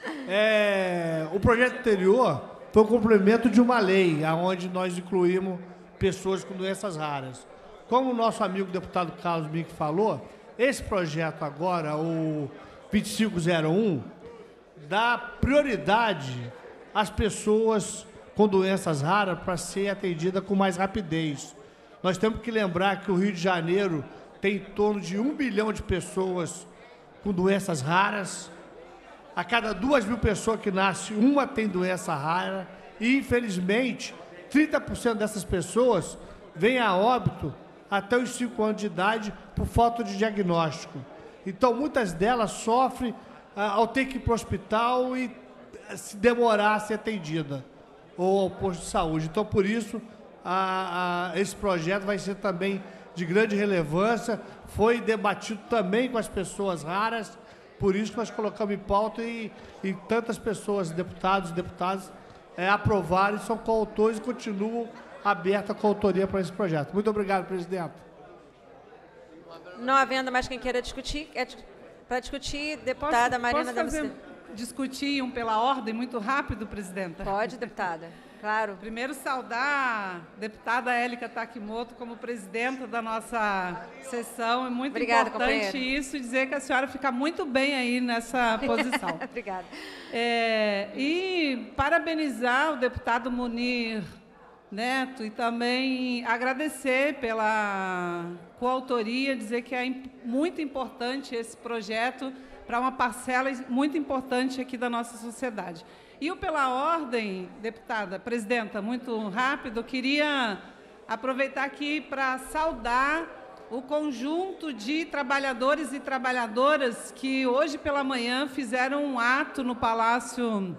o projeto anterior foi o complemento de uma lei, onde nós incluímos pessoas com doenças raras. Como o nosso amigo deputado Carlos Mink falou, esse projeto agora, o 2501, dá prioridade às pessoas com doenças raras para ser atendida com mais rapidez. Nós temos que lembrar que o Rio de Janeiro tem em torno de 1 bilhão de pessoas com doenças raras. A cada 2.000 pessoas que nascem, uma tem doença rara. E, infelizmente, 30% dessas pessoas vêm a óbito até os 5 anos de idade por falta de diagnóstico. Então, muitas delas sofrem ao ter que ir para o hospital e se demorar a ser atendida, ou ao posto de saúde. Então, por isso, esse projeto vai ser também de grande relevância, foi debatido também com as pessoas raras, por isso que nós colocamos em pauta e tantas pessoas, deputados e deputadas, aprovaram e são coautores e continuam aberta a coautoria para esse projeto. Muito obrigado, presidente. Não havendo mais quem queira discutir, para discutir, deputada Marina da Posso discutir pela ordem muito rápido, presidenta? Pode, deputada. Claro. Primeiro, saudar a deputada Érica Takimoto como presidenta da nossa sessão. É muito Obrigada, importante companheira. isso, dizer que a senhora fica muito bem aí nessa posição. Obrigada. E parabenizar o deputado Munir Neto e também agradecer pela coautoria, dizer que é muito importante esse projeto para uma parcela muito importante aqui da nossa sociedade. E pela ordem, deputada, presidenta, muito rápido, eu queria aproveitar aqui para saudar o conjunto de trabalhadores e trabalhadoras que hoje pela manhã fizeram um ato no Palácio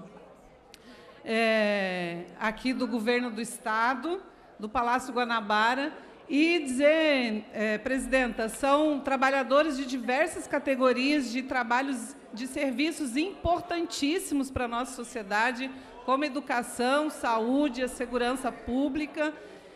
aqui do Governo do Estado, do Palácio Guanabara, E dizer, presidenta, são trabalhadores de diversas categorias de trabalhos, de serviços importantíssimos para a nossa sociedade, como educação, saúde, a segurança pública,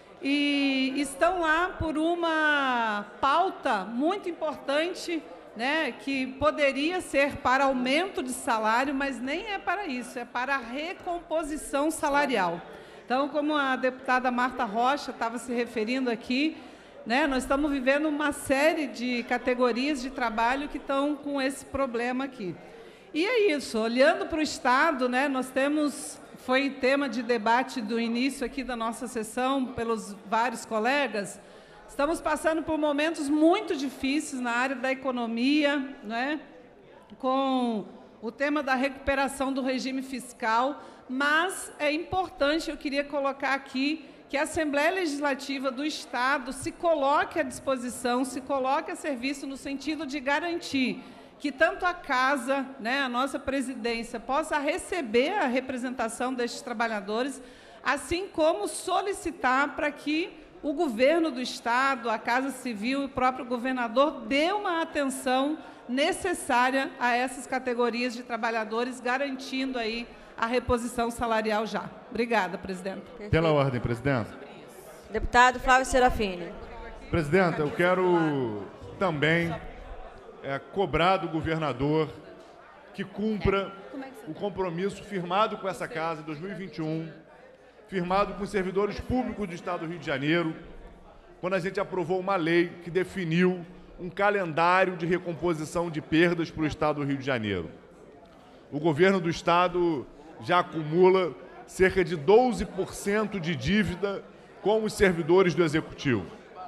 e estão lá por uma pauta muito importante, né, que poderia ser para aumento de salário, mas nem é para isso, é para a recomposição salarial. Então, como a deputada Marta Rocha estava se referindo aqui, né, nós estamos vivendo uma série de categorias de trabalho que estão com esse problema aqui. E é isso, olhando para o Estado, né, nós temos, foi tema de debate do início aqui da nossa sessão pelos vários colegas, estamos passando por momentos muito difíceis na área da economia, né, com o tema da recuperação do regime fiscal, mas é importante, eu queria colocar aqui, que a Assembleia Legislativa do Estado se coloque à disposição, se coloque a serviço no sentido de garantir que tanto a Casa, né, a nossa presidência, possa receber a representação destes trabalhadores, assim como solicitar para que o governo do Estado, a Casa Civil e o próprio governador dê uma atenção necessária a essas categorias de trabalhadores, garantindo aí a reposição salarial já. Obrigada, presidenta. Pela ordem, presidenta. Deputado Flávio Serafini. Presidenta, eu quero também cobrar do governador que cumpra o compromisso firmado com essa casa em 2021, firmado com os servidores públicos do Estado do Rio de Janeiro, quando a gente aprovou uma lei que definiu um calendário de recomposição de perdas para o Estado do Rio de Janeiro. O governo do Estado já acumula cerca de 12% de dívida com os servidores do Executivo.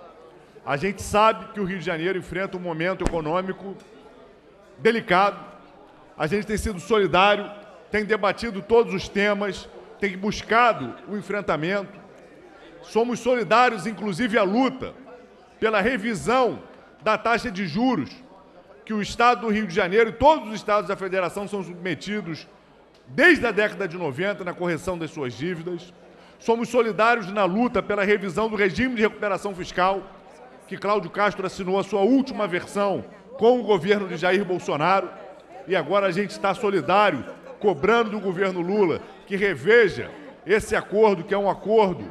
A gente sabe que o Rio de Janeiro enfrenta um momento econômico delicado. A gente tem sido solidário, tem debatido todos os temas, tem buscado o enfrentamento. Somos solidários, inclusive, à luta pela revisão da taxa de juros que o Estado do Rio de Janeiro e todos os estados da Federação são submetidos desde a década de 90 na correção das suas dívidas. Somos solidários na luta pela revisão do regime de recuperação fiscal, que Cláudio Castro assinou a sua última versão com o governo de Jair Bolsonaro. E agora a gente está solidário, cobrando do governo Lula que reveja esse acordo, que é um acordo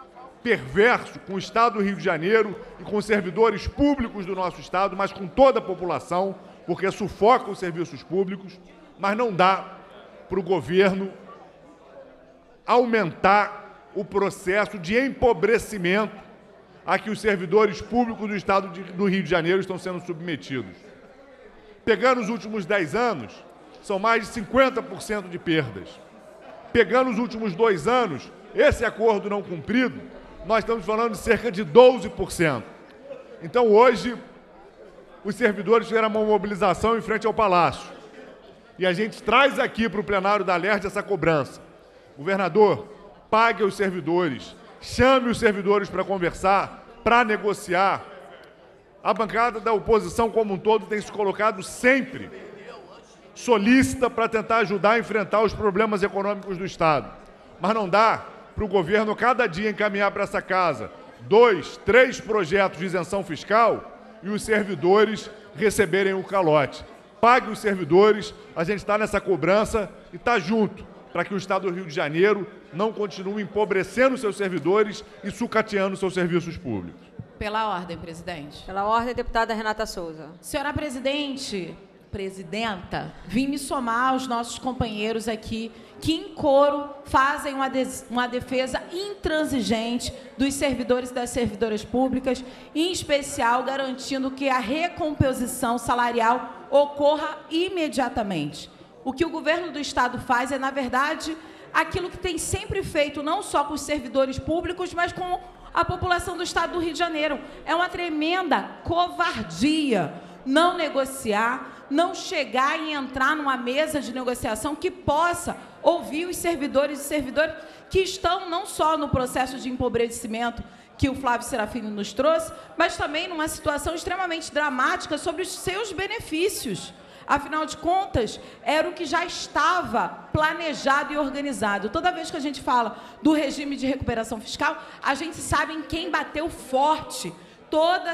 perverso com o Estado do Rio de Janeiro e com os servidores públicos do nosso Estado, mas com toda a população, porque sufoca os serviços públicos, mas não dá para o governo aumentar o processo de empobrecimento a que os servidores públicos do Estado do Rio de Janeiro estão sendo submetidos. Pegando os últimos 10 anos, são mais de 50% de perdas. Pegando os últimos 2 anos, esse acordo não cumprido, nós estamos falando de cerca de 12%. Então, hoje, os servidores fizeram uma mobilização em frente ao Palácio. E a gente traz aqui para o plenário da LERJ essa cobrança. Governador, pague aos servidores, chame os servidores para conversar, para negociar. A bancada da oposição como um todo tem se colocado sempre solícita para tentar ajudar a enfrentar os problemas econômicos do Estado. Mas não dá para o governo cada dia encaminhar para essa casa 2, 3 projetos de isenção fiscal e os servidores receberem o calote. Pague os servidores, a gente está nessa cobrança e está junto para que o Estado do Rio de Janeiro não continue empobrecendo seus servidores e sucateando seus serviços públicos. Pela ordem, presidente. Pela ordem, deputada Renata Souza. Senhora presidente, presidenta, vim me somar aos nossos companheiros aqui que, em coro, fazem uma defesa intransigente dos servidores e das servidoras públicas, em especial garantindo que a recomposição salarial ocorra imediatamente. O que o governo do Estado faz é, na verdade, aquilo que tem sempre feito, não só com os servidores públicos, mas com a população do Estado do Rio de Janeiro. É uma tremenda covardia não negociar, não chegar e entrar numa mesa de negociação que possa ouvir os servidores e servidoras que estão não só no processo de empobrecimento que o Flávio Serafini nos trouxe, mas também numa situação extremamente dramática sobre os seus benefícios. Afinal de contas, era o que já estava planejado e organizado. Toda vez que a gente fala do regime de recuperação fiscal, a gente sabe em quem bateu forte toda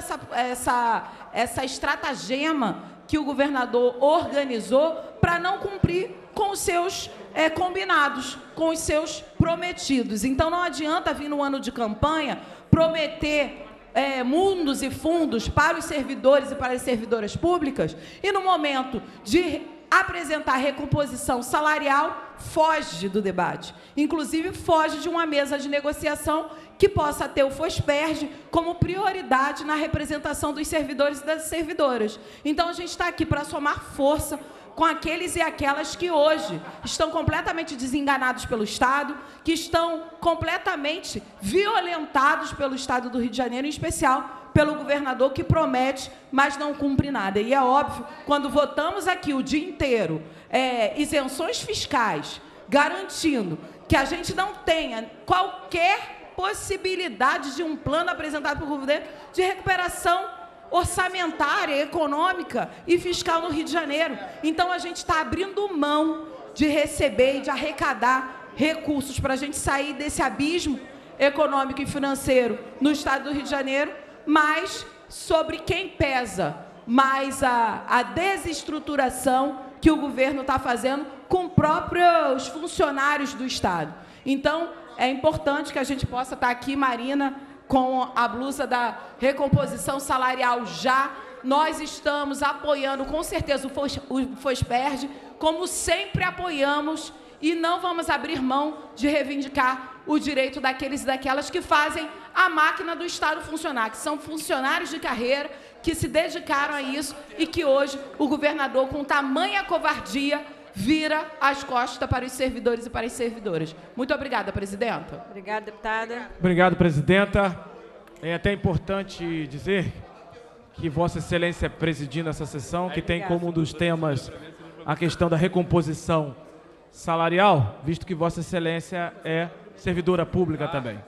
essa estratagema que o governador organizou para não cumprir com os seus combinados, com os seus prometidos. Então, não adianta vir no ano de campanha prometer mundos e fundos para os servidores e para as servidoras públicas e, no momento de apresentar recomposição salarial, foge do debate. Inclusive, foge de uma mesa de negociação que possa ter o FOSPERJ como prioridade na representação dos servidores e das servidoras. Então, a gente está aqui para somar força com aqueles e aquelas que hoje estão completamente desenganados pelo Estado, que estão completamente violentados pelo Estado do Rio de Janeiro, em especial pelo governador que promete, mas não cumpre nada. E é óbvio, quando votamos aqui o dia inteiro isenções fiscais, garantindo que a gente não tenha qualquer possibilidade de um plano apresentado pelo governo de recuperação orçamentária, econômica e fiscal no Rio de Janeiro. Então, a gente está abrindo mão de receber e de arrecadar recursos para a gente sair desse abismo econômico e financeiro no estado do Rio de Janeiro, mas sobre quem pesa mais a desestruturação que o governo está fazendo com próprios funcionários do Estado. Então, é importante que a gente possa estar aqui, Marina, com a blusa da recomposição salarial já. Nós estamos apoiando, com certeza, o FOSPERJ, como sempre apoiamos, e não vamos abrir mão de reivindicar o direito daqueles e daquelas que fazem a máquina do Estado funcionar, que são funcionários de carreira, que se dedicaram a isso e que hoje o governador, com tamanha covardia, vira as costas para os servidores e para as servidoras. Muito obrigada, presidenta. Obrigada, deputada. Obrigado, presidenta. É até importante dizer que Vossa Excelência presidindo essa sessão, que tem como um dos temas a questão da recomposição salarial, visto que Vossa Excelência é servidora pública também.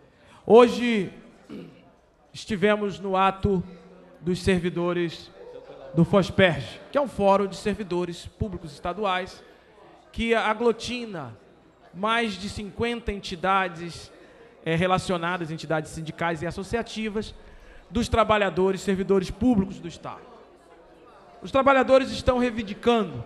Hoje estivemos no ato dos servidores do FOSPERJ, que é um fórum de servidores públicos estaduais que aglutina mais de 50 entidades relacionadas, entidades sindicais e associativas, dos trabalhadores, servidores públicos do Estado. Os trabalhadores estão reivindicando,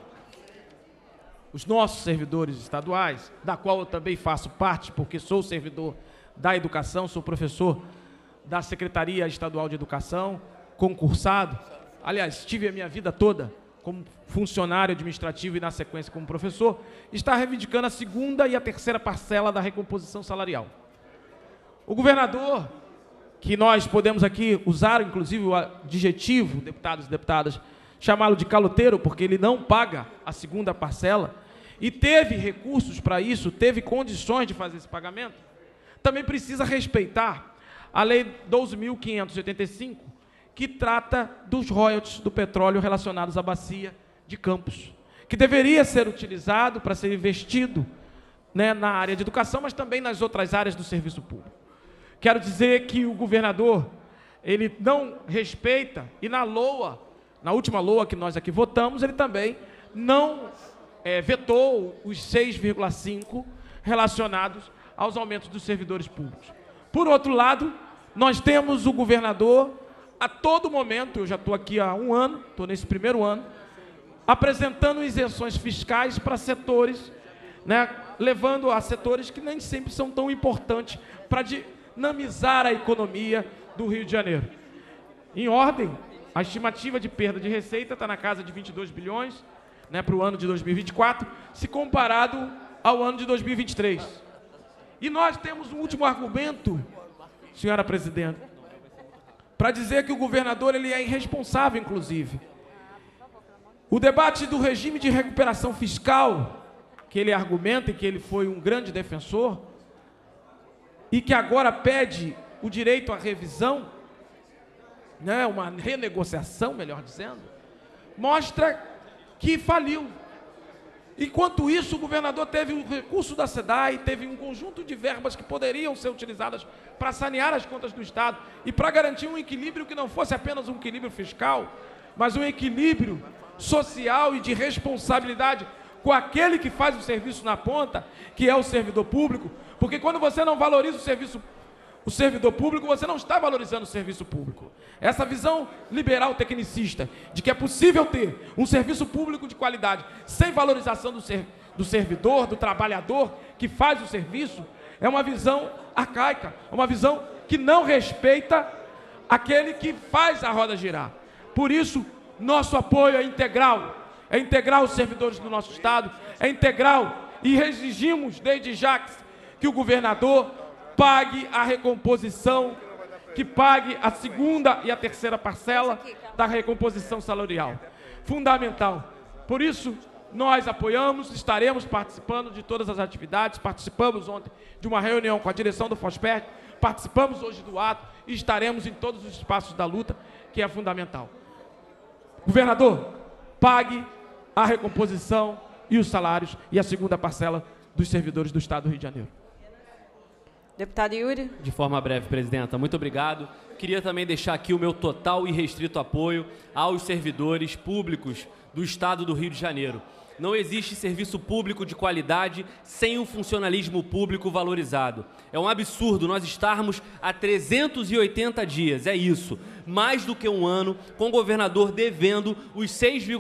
os nossos servidores estaduais, da qual eu também faço parte, porque sou servidor da educação, sou professor da Secretaria Estadual de Educação, concursado. Aliás, tive a minha vida toda como funcionário administrativo e, na sequência, como professor, está reivindicando a segunda e a terceira parcela da recomposição salarial. O governador, que nós podemos aqui usar, inclusive, o adjetivo, deputados e deputadas, chamá-lo de caloteiro, porque ele não paga a segunda parcela, e teve recursos para isso, teve condições de fazer esse pagamento, também precisa respeitar a Lei 12.585, que trata dos royalties do petróleo relacionados à bacia de Campos, que deveria ser utilizado para ser investido, né, na área de educação, mas também nas outras áreas do serviço público. Quero dizer que o governador, ele não respeita, e na última LOA que nós aqui votamos, ele também não vetou os 6,5 relacionados aos aumentos dos servidores públicos. Por outro lado, nós temos o governador, a todo momento, eu já estou aqui há um ano, estou nesse primeiro ano, apresentando isenções fiscais para setores, né, levando a setores que nem sempre são tão importantes para dinamizar a economia do Rio de Janeiro. Em ordem, a estimativa de perda de receita está na casa de 22 bilhões, né, para o ano de 2024, se comparado ao ano de 2023. E nós temos um último argumento, senhora presidenta, para dizer que o governador ele é irresponsável, inclusive. O debate do regime de recuperação fiscal, que ele argumenta e que ele foi um grande defensor, e que agora pede o direito à revisão, né, uma renegociação, melhor dizendo, mostra que faliu. Enquanto isso, o governador teve o recurso da SEDAI, teve um conjunto de verbas que poderiam ser utilizadas para sanear as contas do Estado e para garantir um equilíbrio que não fosse apenas um equilíbrio fiscal, mas um equilíbrio social e de responsabilidade com aquele que faz o serviço na ponta, que é o servidor público, porque quando você não valoriza o servidor público, você não está valorizando o serviço público. Essa visão liberal tecnicista de que é possível ter um serviço público de qualidade sem valorização do servidor, do trabalhador que faz o serviço, é uma visão arcaica, é uma visão que não respeita aquele que faz a roda girar. Por isso, nosso apoio é integral os servidores do nosso Estado, é integral, e exigimos desde já que o governador pague a recomposição, que pague a segunda e a terceira parcela da recomposição salarial. Fundamental. Por isso, nós apoiamos, estaremos participando de todas as atividades, participamos ontem de uma reunião com a direção do FOSPERT, participamos hoje do ato e estaremos em todos os espaços da luta, que é fundamental. Governador, pague a recomposição e os salários e a segunda parcela dos servidores do Estado do Rio de Janeiro. Deputado Yuri. De forma breve, presidenta, muito obrigado. Queria também deixar aqui o meu total e restrito apoio aos servidores públicos do Estado do Rio de Janeiro. Não existe serviço público de qualidade sem um funcionalismo público valorizado. É um absurdo nós estarmos há 380 dias, é isso, mais do que um ano, com o governador devendo os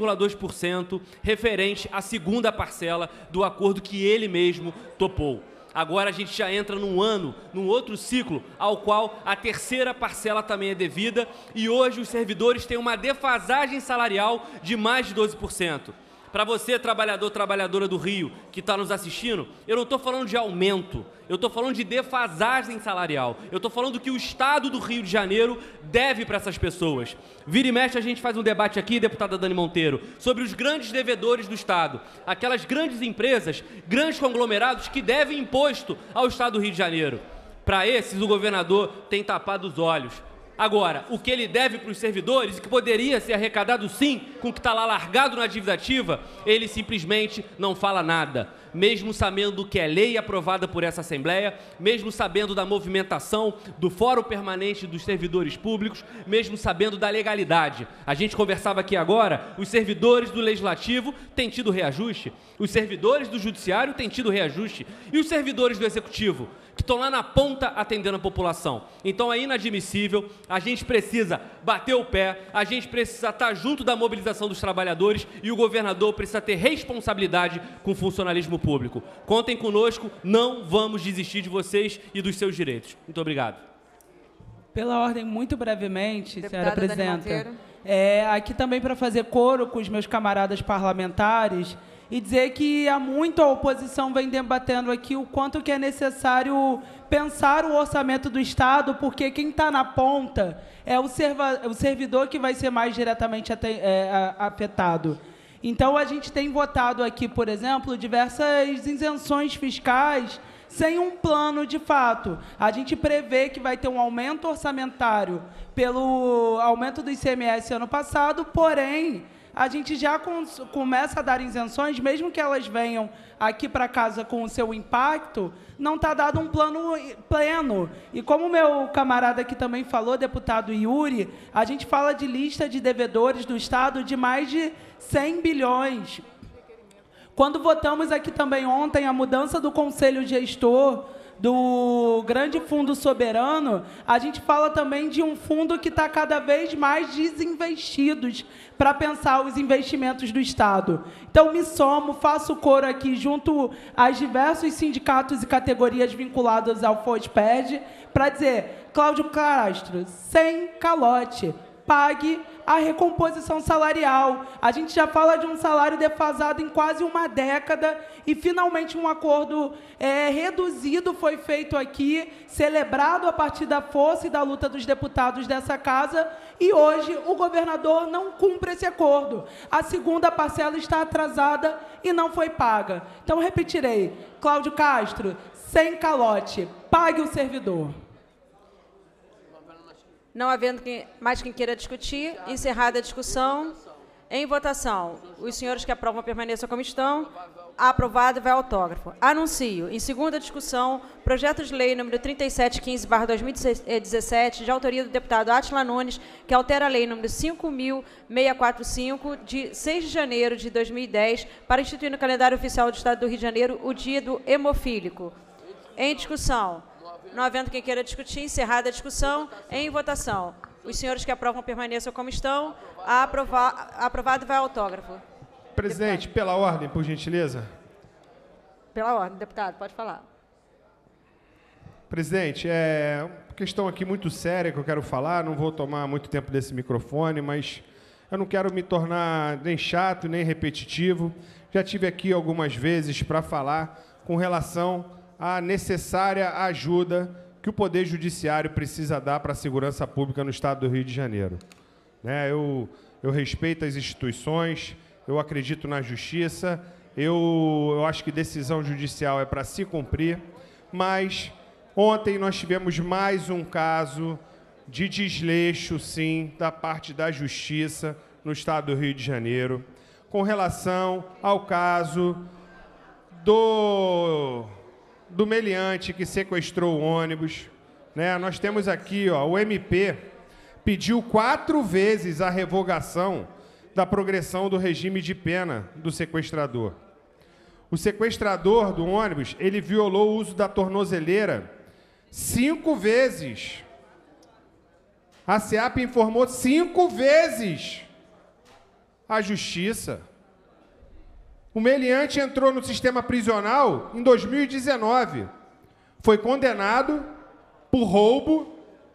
6,2% referente à segunda parcela do acordo que ele mesmo topou. Agora a gente já entra num ano, num outro ciclo, ao qual a terceira parcela também é devida, e hoje os servidores têm uma defasagem salarial de mais de 12%. Para você, trabalhador, trabalhadora do Rio, que está nos assistindo, eu não estou falando de aumento, eu estou falando de defasagem salarial. Eu estou falando que o Estado do Rio de Janeiro deve para essas pessoas. Vira e mexe, a gente faz um debate aqui, deputada Dani Monteiro, sobre os grandes devedores do Estado. Aquelas grandes empresas, grandes conglomerados que devem imposto ao Estado do Rio de Janeiro. Para esses, o governador tem tapado os olhos. Agora, o que ele deve para os servidores, e que poderia ser arrecadado sim, com o que está lá largado na dívida ativa, ele simplesmente não fala nada. Mesmo sabendo que é lei aprovada por essa Assembleia, mesmo sabendo da movimentação do Fórum Permanente dos Servidores Públicos, mesmo sabendo da legalidade. A gente conversava aqui agora, os servidores do Legislativo têm tido reajuste, os servidores do Judiciário têm tido reajuste, e os servidores do Executivo, que estão lá na ponta atendendo a população. Então é inadmissível, a gente precisa bater o pé, a gente precisa estar junto da mobilização dos trabalhadores e o governador precisa ter responsabilidade com o funcionalismo público. Contem conosco, não vamos desistir de vocês e dos seus direitos. Muito obrigado. Pela ordem, muito brevemente, senhora Deputada Dani presidenta, Monteiro. aqui também para fazer coro com os meus camaradas parlamentares e dizer que há muito a oposição vem debatendo aqui o quanto que é necessário pensar o orçamento do Estado, porque quem está na ponta é o servidor que vai ser mais diretamente afetado. Então, a gente tem votado aqui, por exemplo, diversas isenções fiscais sem um plano de fato. A gente prevê que vai ter um aumento orçamentário pelo aumento do ICMS ano passado, porém, a gente já começa a dar isenções, mesmo que elas venham aqui para casa com o seu impacto, não está dado um plano pleno. E como o meu camarada aqui também falou, deputado Yuri, a gente fala de lista de devedores do Estado de mais de 100 bilhões. Quando votamos aqui também ontem a mudança do Conselho Gestor do Grande Fundo Soberano, a gente fala também de um fundo que está cada vez mais desinvestido para pensar os investimentos do Estado. Então, me somo, faço coro aqui junto aos diversos sindicatos e categorias vinculadas ao FOSPERJ para dizer, Cláudio Castro, sem calote, pague a recomposição salarial. A gente já fala de um salário defasado em quase uma década e, finalmente, um acordo reduzido foi feito aqui, celebrado a partir da força e da luta dos deputados dessa casa, e hoje o governador não cumpre esse acordo. A segunda parcela está atrasada e não foi paga. Então, repetirei, Cláudio Castro, sem calote, pague o servidor. Não havendo mais quem queira discutir, encerrada a discussão, em votação. Os senhores que aprovam permaneçam como estão. Aprovado, vai autógrafo. Anuncio, em segunda discussão, projeto de lei número 3715/2017, de autoria do deputado Átila Nunes, que altera a lei número 5.645, de 6 de janeiro de 2010, para instituir no calendário oficial do Estado do Rio de Janeiro o Dia do Hemofílico. Em discussão. Não havendo quem queira discutir, encerrada a discussão, em votação. Os senhores que aprovam permaneçam como estão. Aprovado, vai autógrafo. Presidente, pela ordem, por gentileza. Pela ordem, deputado, pode falar. Presidente, é uma questão aqui muito séria que eu quero falar, não vou tomar muito tempo desse microfone, mas eu não quero me tornar nem chato, nem repetitivo. Já tive aqui algumas vezes para falar com relação à necessária ajuda que o Poder Judiciário precisa dar para a segurança pública no Estado do Rio de Janeiro. Eu respeito as instituições, eu acredito na justiça, eu acho que decisão judicial é para se cumprir, mas ontem nós tivemos mais um caso de desleixo, sim, da parte da justiça no Estado do Rio de Janeiro, com relação ao caso do meliante que sequestrou o ônibus. Nós temos aqui, o MP pediu 4 vezes a revogação da progressão do regime de pena do sequestrador. O sequestrador do ônibus, ele violou o uso da tornozeleira 5 vezes. A SEAP informou 5 vezes a Justiça. O meliante entrou no sistema prisional em 2019. Foi condenado por roubo,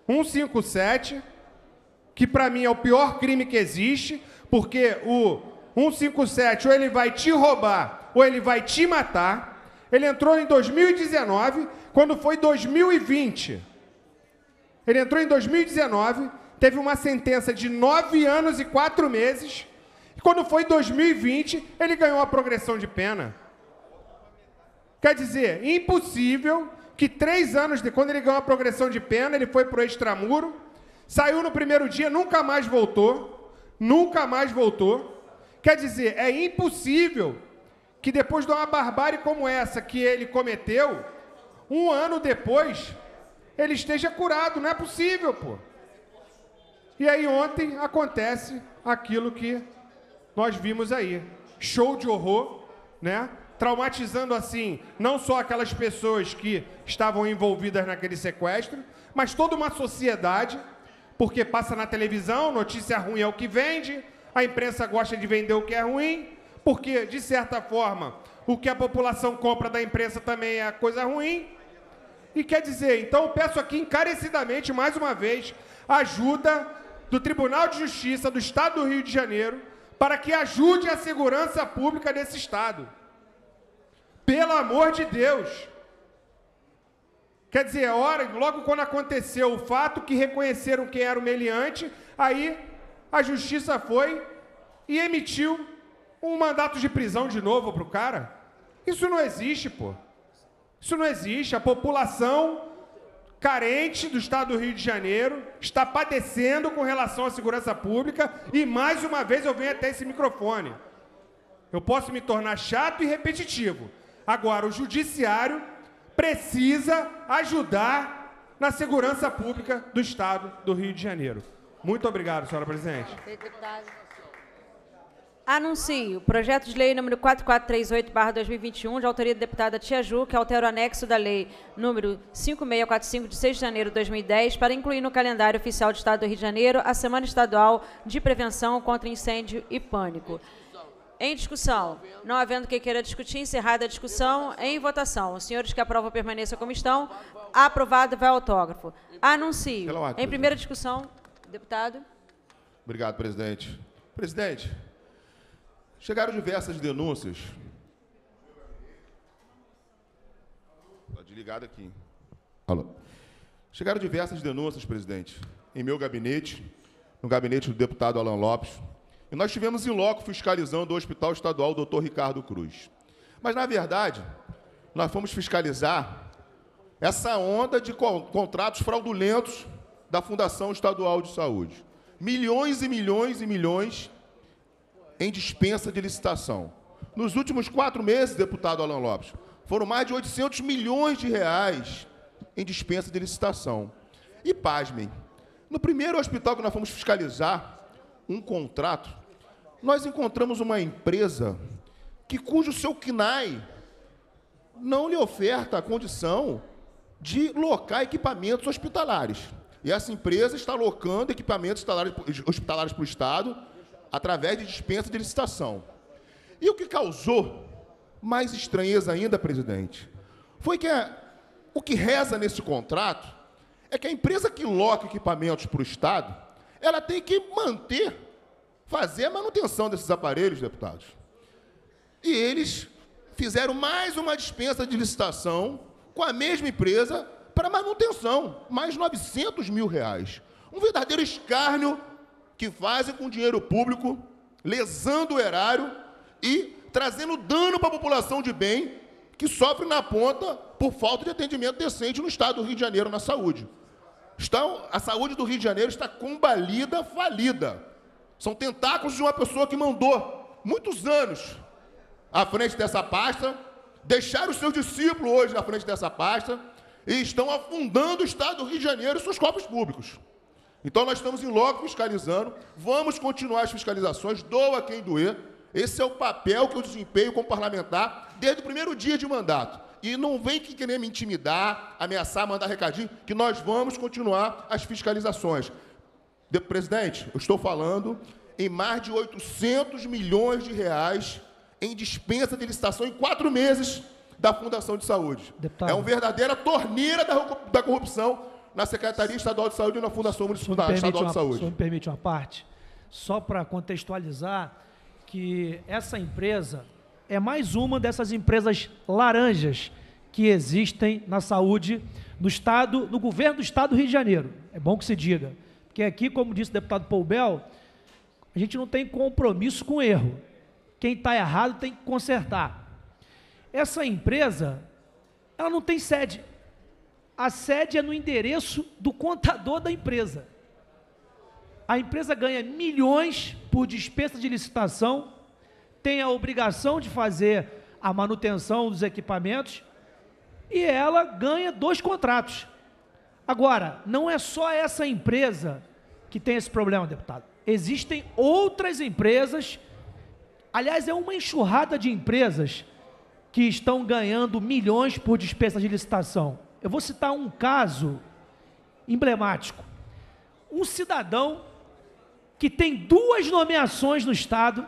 157, que para mim é o pior crime que existe, porque o 157 ou ele vai te roubar ou ele vai te matar. Ele entrou em 2019, quando foi 2020. Ele entrou em 2019, teve uma sentença de 9 anos e 4 meses, e quando foi 2020, ele ganhou a progressão de pena. Quer dizer, impossível que 3 anos de quando ele ganhou a progressão de pena, ele foi para o extramuro, saiu no primeiro dia, nunca mais voltou. Nunca mais voltou. Quer dizer, é impossível que depois de uma barbárie como essa que ele cometeu, 1 ano depois, ele esteja curado. Não é possível, pô. E aí ontem acontece aquilo que nós vimos aí. Show de horror, né? Traumatizando assim, não só aquelas pessoas que estavam envolvidas naquele sequestro, mas toda uma sociedade, porque passa na televisão, notícia ruim é o que vende, a imprensa gosta de vender o que é ruim, porque, de certa forma, o que a população compra da imprensa também é coisa ruim. E quer dizer, então eu peço aqui encarecidamente, mais uma vez, ajuda do Tribunal de Justiça do Estado do Rio de Janeiro para que ajude a segurança pública desse Estado. Pelo amor de Deus! Quer dizer, logo quando aconteceu o fato que reconheceram quem era o meliante, aí a Justiça foi e emitiu um mandato de prisão de novo para o cara. Isso não existe, pô. Isso não existe. A população carente do Estado do Rio de Janeiro está padecendo com relação à segurança pública e, mais uma vez, eu venho até esse microfone. Eu posso me tornar chato e repetitivo. Agora, o Judiciário precisa ajudar na segurança pública do Estado do Rio de Janeiro. Muito obrigado, senhora presidente. Anuncio o projeto de lei número 4438/2021, de autoria da deputada Tia Ju, que altera o anexo da lei número 5645, de 6 de janeiro de 2010, para incluir no calendário oficial do Estado do Rio de Janeiro a Semana Estadual de Prevenção contra Incêndio e Pânico. Em discussão. Não havendo quem queira discutir, encerrada a discussão, em votação. Os senhores que aprovam permaneçam como estão. Aprovado, vai autógrafo. Anuncio. Em primeira discussão, deputado. Obrigado, presidente. Presidente, chegaram diversas denúncias. Está desligado aqui. Alô. Chegaram diversas denúncias, presidente, em meu gabinete, no gabinete do deputado Alan Lopes. E nós estivemos em loco fiscalizando o Hospital Estadual Dr. Ricardo Cruz. Mas, na verdade, nós fomos fiscalizar essa onda de contratos fraudulentos da Fundação Estadual de Saúde. Milhões e milhões e milhões em dispensa de licitação. Nos últimos 4 meses, deputado Alan Lopes, foram mais de 800 milhões de reais em dispensa de licitação. E, pasmem, no primeiro hospital que nós fomos fiscalizar um contrato, nós encontramos uma empresa cujo seu CNAE não lhe oferta a condição de locar equipamentos hospitalares. E essa empresa está locando equipamentos hospitalares para o Estado através de dispensa de licitação. E o que causou mais estranheza ainda, presidente, foi que o que reza nesse contrato é que a empresa que loca equipamentos para o Estado, ela tem que fazer a manutenção desses aparelhos, deputados. E eles fizeram mais uma dispensa de licitação com a mesma empresa para manutenção, mais 900 mil reais. Um verdadeiro escárnio que fazem com dinheiro público, lesando o erário e trazendo dano para a população de bem que sofre na ponta por falta de atendimento decente no Estado do Rio de Janeiro na saúde. A saúde do Rio de Janeiro está combalida, falida. São tentáculos de uma pessoa que mandou muitos anos à frente dessa pasta, deixaram os seus discípulos hoje na frente dessa pasta e estão afundando o Estado do Rio de Janeiro e seus cofres públicos. Então, nós estamos em loco fiscalizando, vamos continuar as fiscalizações, doa quem doer. Esse é o papel que eu desempenho como parlamentar desde o primeiro dia de mandato. E não vem querer me intimidar, ameaçar, mandar recadinho, que nós vamos continuar as fiscalizações. Presidente, eu estou falando em mais de 800 milhões de reais em dispensa de licitação em 4 meses da Fundação de Saúde. Deputado. É uma verdadeira torneira da corrupção na Secretaria Estadual de Saúde e na Fundação Municipal Estadual de Saúde. Se me permite uma parte, só para contextualizar, que essa empresa é mais uma dessas empresas laranjas que existem na saúde no Estado, no governo do Estado do Rio de Janeiro. É bom que se diga. Porque aqui, como disse o deputado Poubel, a gente não tem compromisso com erro. Quem está errado tem que consertar. Essa empresa, ela não tem sede. A sede é no endereço do contador da empresa. A empresa ganha milhões por dispensa de licitação, tem a obrigação de fazer a manutenção dos equipamentos e ela ganha 2 contratos. Agora, não é só essa empresa que tem esse problema, deputado. Existem outras empresas, aliás, é uma enxurrada de empresas que estão ganhando milhões por dispensa de licitação. Eu vou citar um caso emblemático. Um cidadão que tem 2 nomeações no Estado,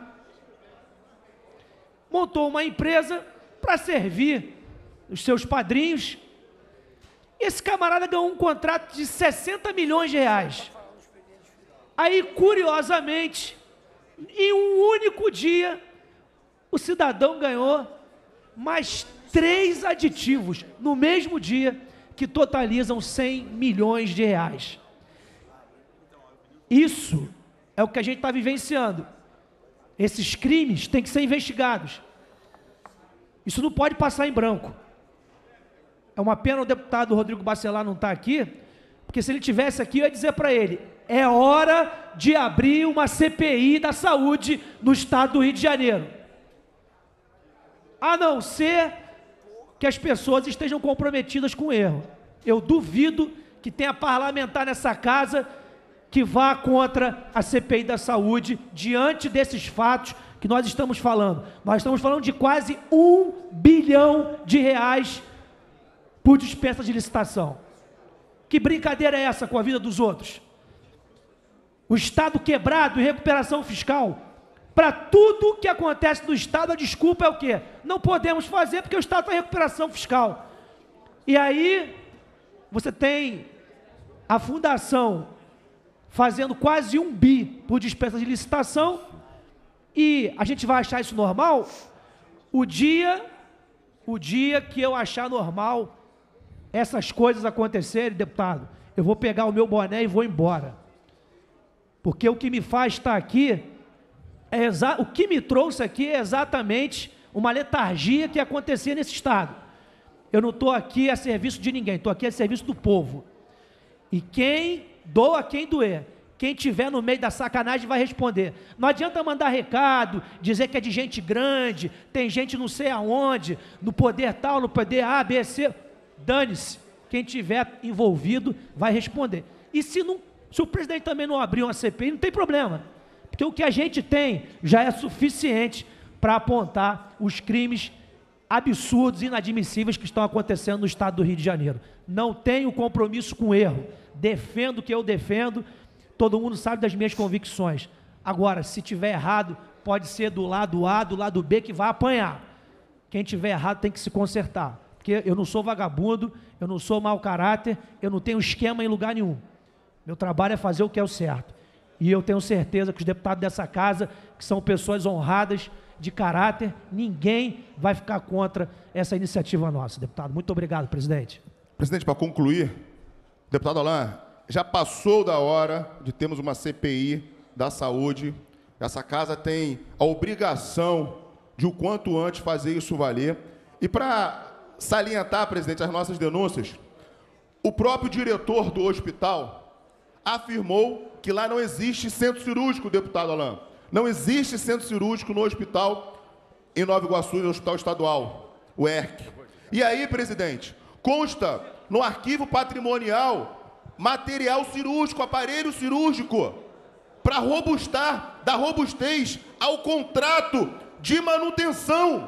montou uma empresa para servir os seus padrinhos. Esse camarada ganhou um contrato de 60 milhões de reais. Aí, curiosamente, em um único dia, o cidadão ganhou mais 3 aditivos no mesmo dia, que totalizam 100 milhões de reais. Isso é o que a gente está vivenciando. Esses crimes têm que ser investigados. Isso não pode passar em branco. É uma pena o deputado Rodrigo Bacelar não estar aqui, porque se ele estivesse aqui, eu ia dizer para ele, é hora de abrir uma CPI da saúde no Estado do Rio de Janeiro. A não ser que as pessoas estejam comprometidas com o erro. Eu duvido que tenha parlamentar nessa casa que vá contra a CPI da saúde diante desses fatos que nós estamos falando. Nós estamos falando de quase 1 bilhão de reais por dispensa de licitação. Que brincadeira é essa com a vida dos outros? O Estado quebrado e recuperação fiscal. Para tudo que acontece no Estado, a desculpa é o quê? Não podemos fazer porque o Estado está em recuperação fiscal. E aí, você tem a Fundação fazendo quase 1 bi por dispensa de licitação e a gente vai achar isso normal? O dia que eu achar normal essas coisas acontecerem, deputado, eu vou pegar o meu boné e vou embora. Porque o que me faz estar aqui, o que me trouxe aqui é exatamente uma letargia que acontecia nesse Estado. Eu não estou aqui a serviço de ninguém, estou aqui a serviço do povo. E quem doa quem doer. Quem tiver no meio da sacanagem vai responder. Não adianta mandar recado, dizer que é de gente grande, tem gente não sei aonde, no poder tal, no poder A, B, C. Dane-se. Quem tiver envolvido vai responder. E se o presidente também não abrir uma CPI, não tem problema. Porque o que a gente tem já é suficiente para apontar os crimes absurdos, inadmissíveis que estão acontecendo no estado do Rio de Janeiro. Não tenho compromisso com erro. Defendo o que eu defendo. Todo mundo sabe das minhas convicções. Agora, se tiver errado, pode ser do lado A, do lado B, que vai apanhar. Quem tiver errado tem que se consertar. Porque eu não sou vagabundo, eu não sou mau caráter, eu não tenho esquema em lugar nenhum. Meu trabalho é fazer o que é o certo. E eu tenho certeza que os deputados dessa casa, que são pessoas honradas, de caráter, ninguém vai ficar contra essa iniciativa nossa, deputado. Muito obrigado, presidente. Presidente, para concluir, deputado Alain, já passou da hora de termos uma CPI da saúde. Essa casa tem a obrigação de o quanto antes fazer isso valer. E para salientar, presidente, as nossas denúncias, o próprio diretor do hospital afirmou que lá não existe centro cirúrgico, deputado Alain. Não existe centro cirúrgico no hospital em Nova Iguaçu, no hospital estadual, o ERC. E aí, presidente, consta no arquivo patrimonial material cirúrgico, aparelho cirúrgico, para dar robustez ao contrato de manutenção.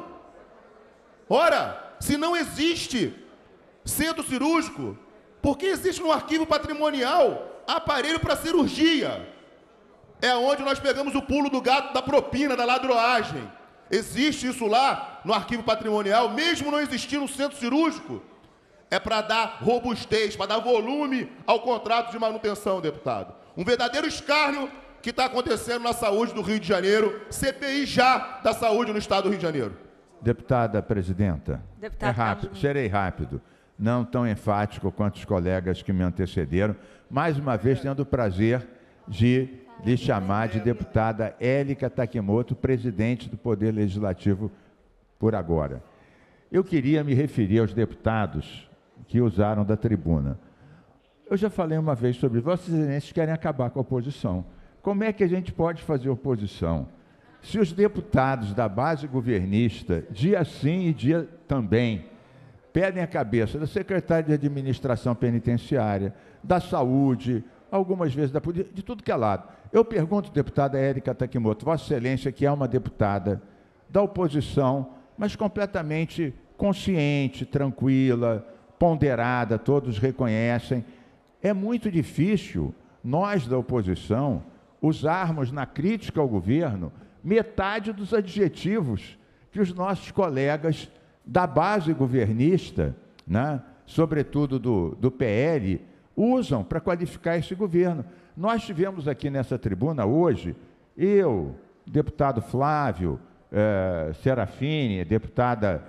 Ora, se não existe centro cirúrgico, por que existe no arquivo patrimonial aparelho para cirurgia? É onde nós pegamos o pulo do gato da propina, da ladroagem. Existe isso lá no arquivo patrimonial, mesmo não existindo um centro cirúrgico. É para dar robustez, para dar volume ao contrato de manutenção, deputado. Um verdadeiro escárnio que está acontecendo na saúde do Rio de Janeiro. CPI já da saúde no estado do Rio de Janeiro. Deputada presidenta, Deputado é rápido, serei rápido. Não tão enfático quanto os colegas que me antecederam. Mais uma vez, tendo o prazer de lhe chamar de deputada Élica Takimoto, presidente do Poder Legislativo por agora. Eu queria me referir aos deputados que usaram da tribuna. Eu já falei uma vez sobre Vossas Excelências querem acabar com a oposição. Como é que a gente pode fazer oposição? Se os deputados da base governista, dia sim e dia também, pedem a cabeça da secretária de Administração Penitenciária, da Saúde, algumas vezes da polícia, de tudo que é lado. Eu pergunto, deputada Élica Takimoto, Vossa Excelência, que é uma deputada da oposição, mas completamente consciente, tranquila, ponderada, todos reconhecem. É muito difícil nós da oposição usarmos na crítica ao governo metade dos adjetivos que os nossos colegas da base governista, né, sobretudo do PL, usam para qualificar esse governo. Nós tivemos aqui nessa tribuna hoje, eu, deputado Flávio, Serafini, deputada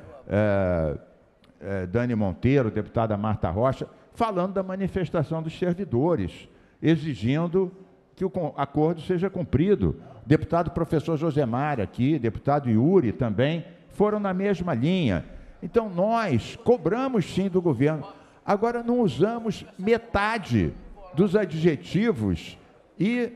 Dani Monteiro, deputada Marta Rocha, falando da manifestação dos servidores, exigindo que o acordo seja cumprido. Deputado professor Josemar aqui, deputado Yuri também, foram na mesma linha. Então, nós cobramos sim do governo. Agora, não usamos metade dos adjetivos e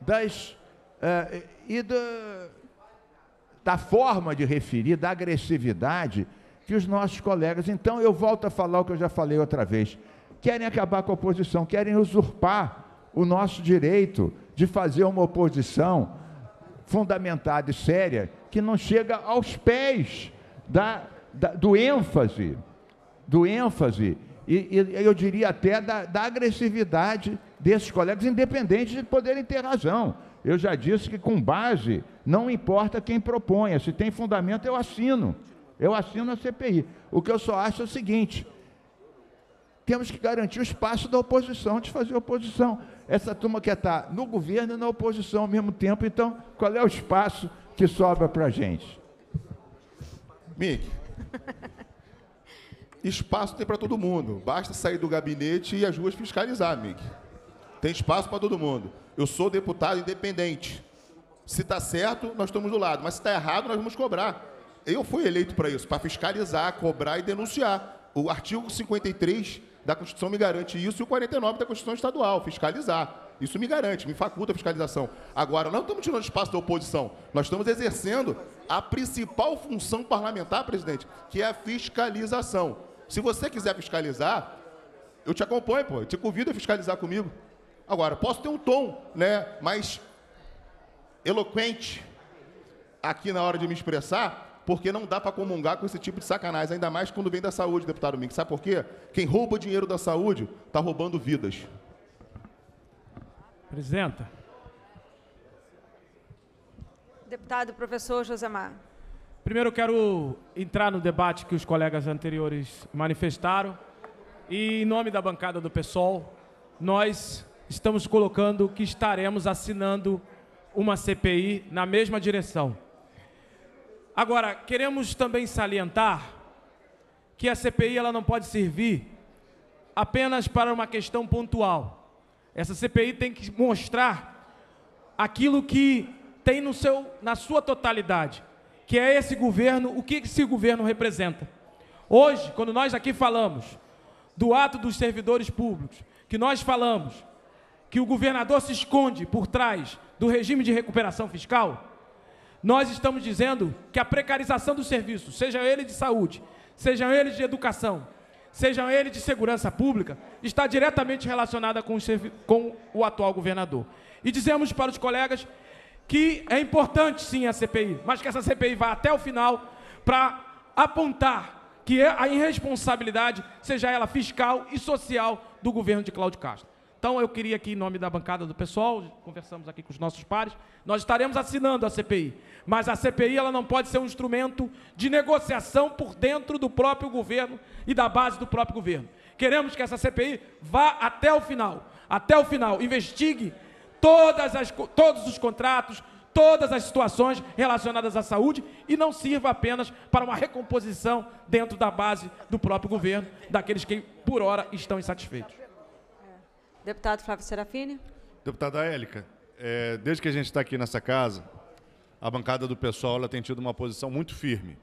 da forma de referir, da agressividade que os nossos colegas... Então, eu volto a falar o que eu já falei outra vez. Querem acabar com a oposição, querem usurpar o nosso direito de fazer uma oposição fundamentada e séria que não chega aos pés do ênfase, e eu diria até da agressividade desses colegas, independente de poderem ter razão. Eu já disse que, com base, não importa quem proponha, se tem fundamento, eu assino a CPI. O que eu só acho é o seguinte: temos que garantir o espaço da oposição, de fazer oposição. Essa turma quer estar no governo e na oposição ao mesmo tempo, então qual é o espaço que sobra para a gente? Mick, espaço tem para todo mundo. Basta sair do gabinete e as ruas fiscalizar, Mick. Tem espaço para todo mundo. Eu sou deputado independente. Se está certo, nós estamos do lado. Mas se está errado, nós vamos cobrar. Eu fui eleito para isso, para fiscalizar, cobrar e denunciar. O artigo 53 da Constituição me garante isso e o 49 da Constituição Estadual, fiscalizar. Isso me garante, me faculta a fiscalização. Agora, não estamos tirando espaço da oposição. Nós estamos exercendo a principal função parlamentar, presidente, que é a fiscalização. Se você quiser fiscalizar, eu te acompanho, pô. Eu te convido a fiscalizar comigo. Agora, posso ter um tom, né, mais eloquente aqui na hora de me expressar, porque não dá para comungar com esse tipo de sacanagem, ainda mais quando vem da saúde, deputado Mink. Sabe por quê? Quem rouba dinheiro da saúde está roubando vidas. Presidenta. Deputado professor Josemar. Primeiro eu quero entrar no debate que os colegas anteriores manifestaram. E em nome da bancada do PSOL, nós estamos colocando que estaremos assinando uma CPI na mesma direção. Agora, queremos também salientar que a CPI ela não pode servir apenas para uma questão pontual. Essa CPI tem que mostrar aquilo que tem na sua totalidade, que é esse governo, o que esse governo representa. Hoje, quando nós aqui falamos do ato dos servidores públicos, que nós falamos que o governador se esconde por trás do regime de recuperação fiscal, nós estamos dizendo que a precarização dos serviços, seja ele de saúde, seja ele de educação, seja ele de segurança pública, está diretamente relacionada com o atual governador. E dizemos para os colegas que é importante sim a CPI, mas que essa CPI vá até o final para apontar que a irresponsabilidade, seja ela fiscal e social, do governo de Cláudio Castro. Então eu queria aqui, em nome da bancada do PSOL, conversamos aqui com os nossos pares, nós estaremos assinando a CPI, mas a CPI ela não pode ser um instrumento de negociação por dentro do próprio governo e da base do próprio governo. Queremos que essa CPI vá até o final, investigue todos os contratos, todas as situações relacionadas à saúde e não sirva apenas para uma recomposição dentro da base do próprio governo, daqueles que, por hora, estão insatisfeitos. Deputado Flávio Serafini. Deputada Élica, desde que a gente está aqui nessa casa, a bancada do PSOL ela tem tido uma posição muito firme.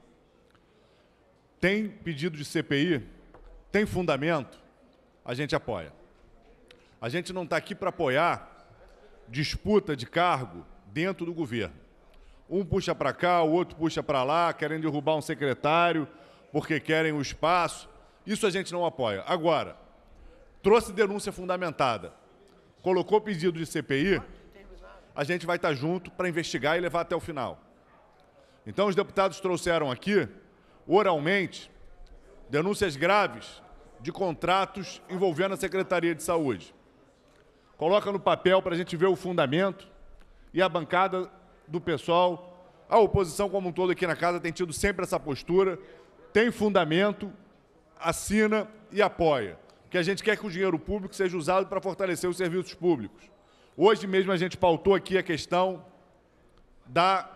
Tem pedido de CPI, tem fundamento, a gente apoia. A gente não está aqui para apoiar disputa de cargo dentro do governo. Um puxa para cá, o outro puxa para lá, querem derrubar um secretário porque querem o espaço. Isso a gente não apoia. Agora, trouxe denúncia fundamentada, colocou pedido de CPI, a gente vai estar junto para investigar e levar até o final. Então, os deputados trouxeram aqui, oralmente, denúncias graves de contratos envolvendo a Secretaria de Saúde. Coloca no papel para a gente ver o fundamento e a bancada do PSOL, a oposição como um todo aqui na casa tem tido sempre essa postura, tem fundamento, assina e apoia. Que a gente quer que o dinheiro público seja usado para fortalecer os serviços públicos. Hoje mesmo a gente pautou aqui a questão do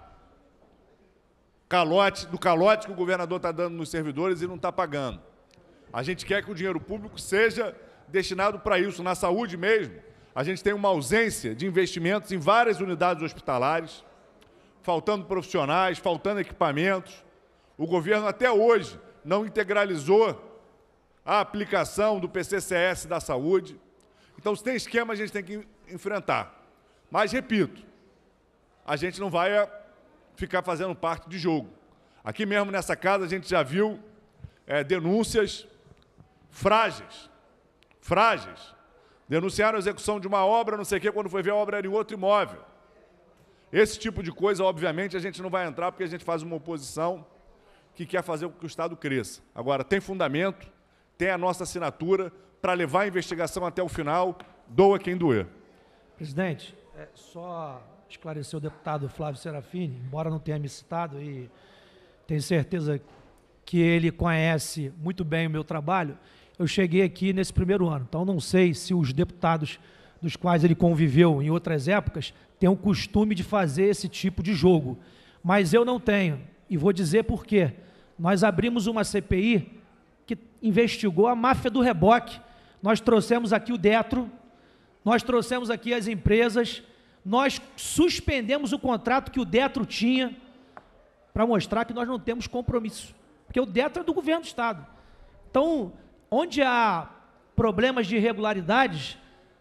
calote que o governador está dando nos servidores e não está pagando. A gente quer que o dinheiro público seja destinado para isso. Na saúde mesmo, a gente tem uma ausência de investimentos em várias unidades hospitalares, faltando profissionais, faltando equipamentos. O governo até hoje não integralizou a aplicação do PCCS da saúde. Então, se tem esquema, a gente tem que enfrentar. Mas, repito, a gente não vai ficar fazendo parte de jogo. Aqui mesmo nessa casa, a gente já viu denúncias frágeis. Denunciaram a execução de uma obra, não sei o quê, quando foi ver a obra era em outro imóvel. Esse tipo de coisa, obviamente, a gente não vai entrar porque a gente faz uma oposição que quer fazer com que o Estado cresça. Agora, tem fundamento, tem a nossa assinatura para levar a investigação até o final, doa quem doer. Presidente, só esclarecer o deputado Flávio Serafini, embora não tenha me citado, e tenho certeza que ele conhece muito bem o meu trabalho, eu cheguei aqui nesse primeiro ano, então não sei se os deputados dos quais ele conviveu em outras épocas têm o costume de fazer esse tipo de jogo, mas eu não tenho, e vou dizer por quê. Nós abrimos uma CPI que investigou a máfia do reboque. Nós trouxemos aqui o Detro, nós trouxemos aqui as empresas, nós suspendemos o contrato que o Detro tinha para mostrar que nós não temos compromisso, porque o Detro é do governo do Estado. Então, onde há problemas de irregularidades,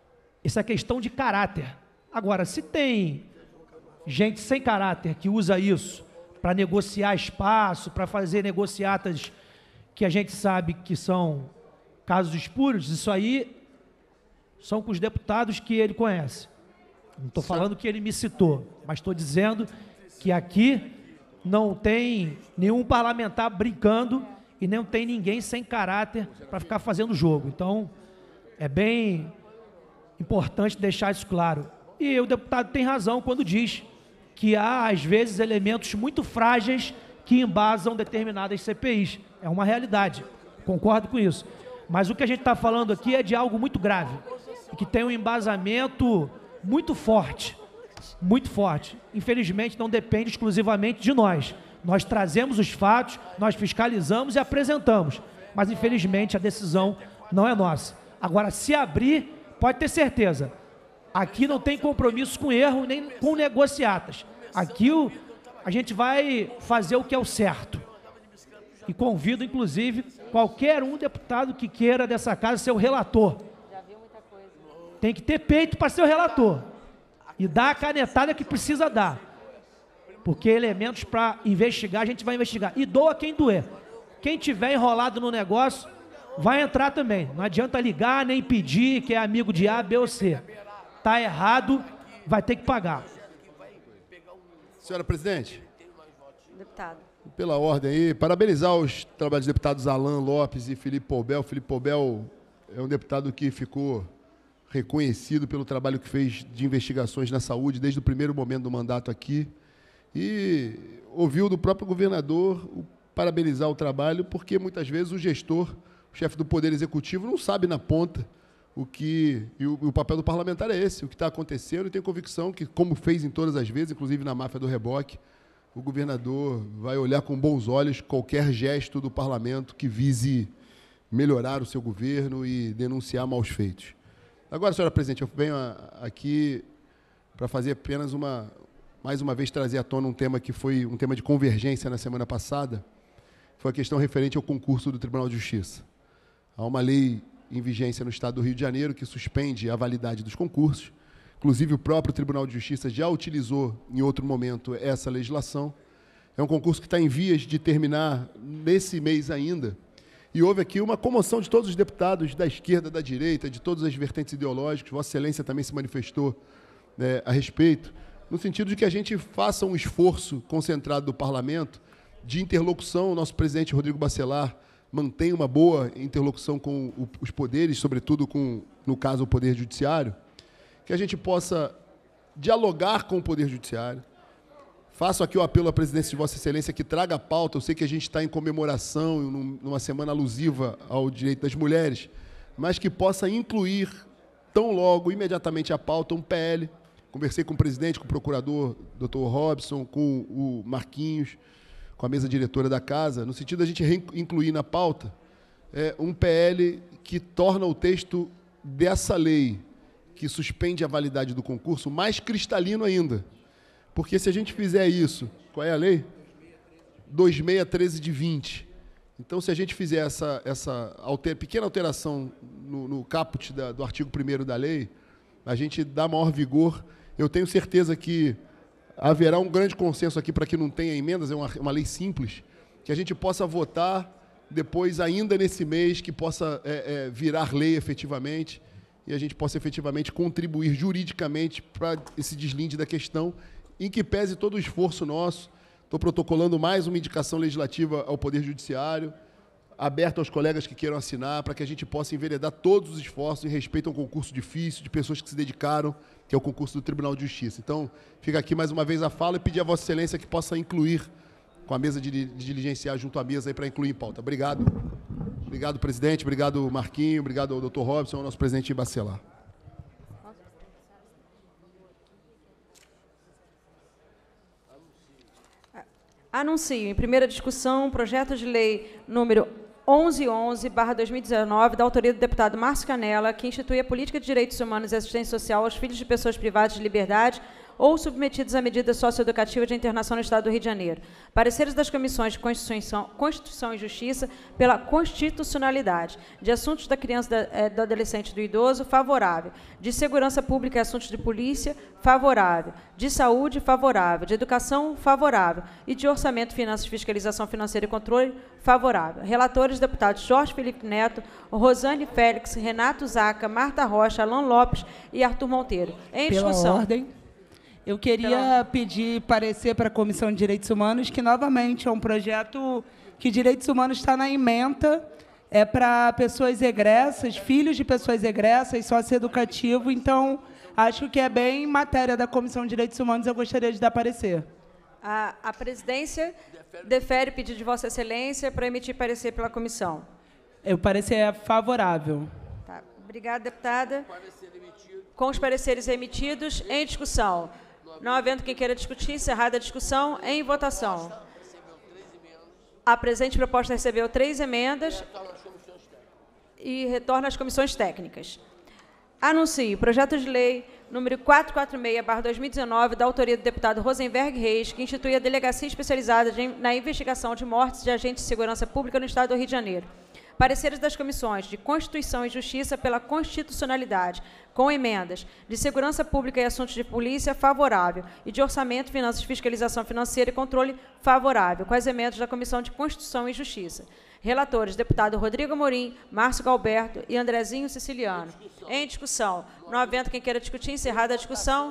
Isso é questão de caráter. Agora, se tem gente sem caráter que usa isso para negociar espaço, para fazer negociatas que a gente sabe que são casos espúrios, isso aí são com os deputados que ele conhece. Não estou falando que ele me citou, mas estou dizendo que aqui não tem nenhum parlamentar brincando e não tem ninguém sem caráter para ficar fazendo jogo. Então, é bem importante deixar isso claro. E o deputado tem razão quando diz que há, às vezes, elementos muito frágeis que embasam determinadas CPIs. É uma realidade, concordo com isso. Mas o que a gente está falando aqui é de algo muito grave, que tem um embasamento muito forte, muito forte. Infelizmente, não depende exclusivamente de nós. Nós trazemos os fatos, nós fiscalizamos e apresentamos, mas, infelizmente, a decisão não é nossa. Agora, se abrir, pode ter certeza, aqui não tem compromisso com erro, nem com negociatas. Aqui a gente vai fazer o que é o certo. E convido, inclusive, qualquer um deputado que queira dessa casa ser o relator. Tem que ter peito para ser o relator. E dar a canetada que precisa dar. Porque elementos para investigar, a gente vai investigar. E doa quem doer. Quem tiver enrolado no negócio, vai entrar também. Não adianta ligar nem pedir que é amigo de A, B ou C. Está errado, vai ter que pagar. Senhora presidente. Deputado. Pela ordem aí, parabenizar os trabalhos dos deputados Alan Lopes e Felipe Poubel. Felipe Poubel é um deputado que ficou reconhecido pelo trabalho que fez de investigações na saúde desde o primeiro momento do mandato aqui. E ouviu do próprio governador parabenizar o trabalho, porque muitas vezes o gestor, o chefe do Poder Executivo, não sabe na ponta o que... E o papel do parlamentar é esse, o que está acontecendo, e tenho convicção que, como fez em todas as vezes, inclusive na máfia do reboque, o governador vai olhar com bons olhos qualquer gesto do parlamento que vise melhorar o seu governo e denunciar maus feitos. Agora, senhora presidente, eu venho aqui para fazer apenas mais uma vez trazer à tona um tema que foi um tema de convergência na semana passada, foi a questão referente ao concurso do Tribunal de Justiça. Há uma lei em vigência no Estado do Rio de Janeiro que suspende a validade dos concursos. Inclusive, o próprio Tribunal de Justiça já utilizou, em outro momento, essa legislação. É um concurso que está em vias de terminar nesse mês ainda. E houve aqui uma comoção de todos os deputados da esquerda, da direita, de todas as vertentes ideológicas. Vossa Excelência também se manifestou a respeito, no sentido de que a gente faça um esforço concentrado do parlamento de interlocução. O nosso presidente Rodrigo Bacelar mantém uma boa interlocução com os poderes, sobretudo com, no caso, o Poder Judiciário, que a gente possa dialogar com o Poder Judiciário. Faço aqui o apelo à presidência de Vossa Excelência que traga a pauta. Eu sei que a gente está em comemoração, numa semana alusiva ao direito das mulheres, mas que possa incluir, tão logo, imediatamente à pauta, um PL. Conversei com o presidente, com o procurador, doutor Robson, com o Marquinhos, com a mesa diretora da casa, no sentido de a gente incluir na pauta um PL que torna o texto dessa lei, que suspende a validade do concurso, mais cristalino ainda. Porque se a gente fizer isso, qual é a lei? 2613 de 20. Então, se a gente fizer essa pequena alteração no caput do artigo 1º da lei, a gente dá maior vigor. Eu tenho certeza que haverá um grande consenso aqui para que não tenha emendas, é uma lei simples, que a gente possa votar depois, ainda nesse mês, que possa virar lei efetivamente, e a gente possa efetivamente contribuir juridicamente para esse deslinde da questão, em que pese todo o esforço nosso. Estou protocolando mais uma indicação legislativa ao Poder Judiciário, aberto aos colegas que queiram assinar, para que a gente possa enveredar todos os esforços em respeito a um concurso difícil, de pessoas que se dedicaram, que é o concurso do Tribunal de Justiça. Então, fica aqui mais uma vez a fala e pedir a Vossa Excelência que possa incluir, com a mesa de diligenciar junto à mesa, para incluir em pauta. Obrigado. Obrigado, presidente. Obrigado, Marquinho. Obrigado ao doutor Robson, ao nosso presidente Bacelar. Anuncio, em primeira discussão, projeto de lei número 1111/2019, da autoria do deputado Márcio Canella, que institui a política de direitos humanos e assistência social aos filhos de pessoas privadas de liberdade ou submetidos a medidas socioeducativas de internação no Estado do Rio de Janeiro. Pareceres das Comissões de Constituição e Justiça pela constitucionalidade. De Assuntos da Criança, do Adolescente e do Idoso, favorável. De Segurança Pública e Assuntos de Polícia, favorável. De Saúde, favorável. De Educação, favorável. E de Orçamento, Finanças, Fiscalização Financeira e Controle, favorável. Relatores, deputados Jorge Felipe Neto, Rosane Félix, Renato Zaca, Marta Rocha, Alan Lopes e Arthur Monteiro. Em discussão. Pela ordem, eu queria pedir parecer para a Comissão de Direitos Humanos, que, novamente, é um projeto que Direitos Humanos está na ementa, é para pessoas egressas, filhos de pessoas egressas, socioeducativo, então, acho que é bem matéria da Comissão de Direitos Humanos, eu gostaria de dar parecer. A presidência defere o pedido de Vossa Excelência para emitir parecer pela comissão. O parecer é favorável. Tá. Obrigada, deputada. Com os pareceres emitidos, em discussão. Não havendo quem queira discutir, encerrada a discussão, em votação. A presente proposta recebeu 3 emendas e retorna às comissões técnicas. Anuncio o projeto de lei número 446/2019, da autoria do deputado Rosenberg Reis, que institui a Delegacia Especializada na Investigação de Mortes de Agentes de Segurança Pública no Estado do Rio de Janeiro. Pareceres das Comissões de Constituição e Justiça pela constitucionalidade, com emendas, de Segurança Pública e Assuntos de Polícia, favorável, e de Orçamento, Finanças, Fiscalização Financeira e Controle, favorável, com as emendas da Comissão de Constituição e Justiça. Relatores, deputado Rodrigo Amorim, Márcio Galberto e Andrezinho Siciliano. Em discussão. Não havendo quem queira discutir, encerrada a discussão.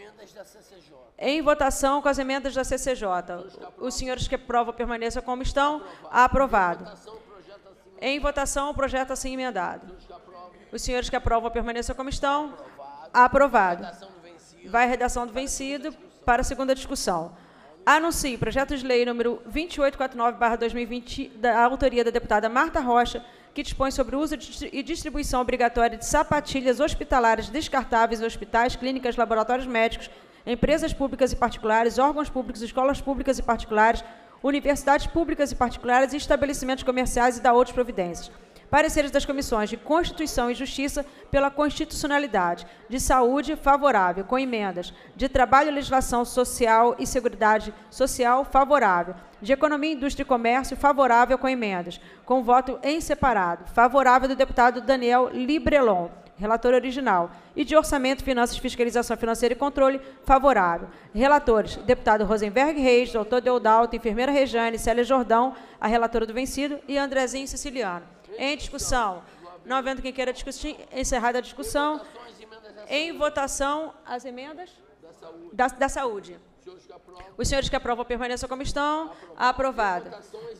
Em votação com as emendas da CCJ. Os senhores que aprovam permaneçam como estão. Aprovado. Em votação o projeto assim emendado. Os senhores que aprovam permaneçam como estão. Aprovado. Vai a redação do vencido para a segunda discussão. Anuncio projeto de lei número 2849/2020, da autoria da deputada Marta Rocha, que dispõe sobre o uso e distribuição obrigatória de sapatilhas hospitalares descartáveis em hospitais, clínicas, laboratórios médicos, empresas públicas e particulares, órgãos públicos, escolas públicas e particulares, universidades públicas e particulares e estabelecimentos comerciais e da outras providências. Pareceres das Comissões de Constituição e Justiça pela constitucionalidade, de Saúde, favorável, com emendas, de Trabalho, Legislação Social e Seguridade Social, favorável, de Economia, Indústria e Comércio, favorável, com emendas, com voto em separado, favorável do deputado Daniel Librelon, relator original, e de Orçamento, Finanças, Fiscalização Financeira e Controle, favorável. Relatores, deputado Rosenberg Reis, doutor Deodalto, enfermeira Rejane, Célia Jordão, a relatora do vencido, e Andrezinho Siciliano. Em discussão. Não havendo quem queira discutir, encerrada a discussão. Em votação, as emendas da saúde. Os senhores que aprovam permaneçam como estão. Aprovado.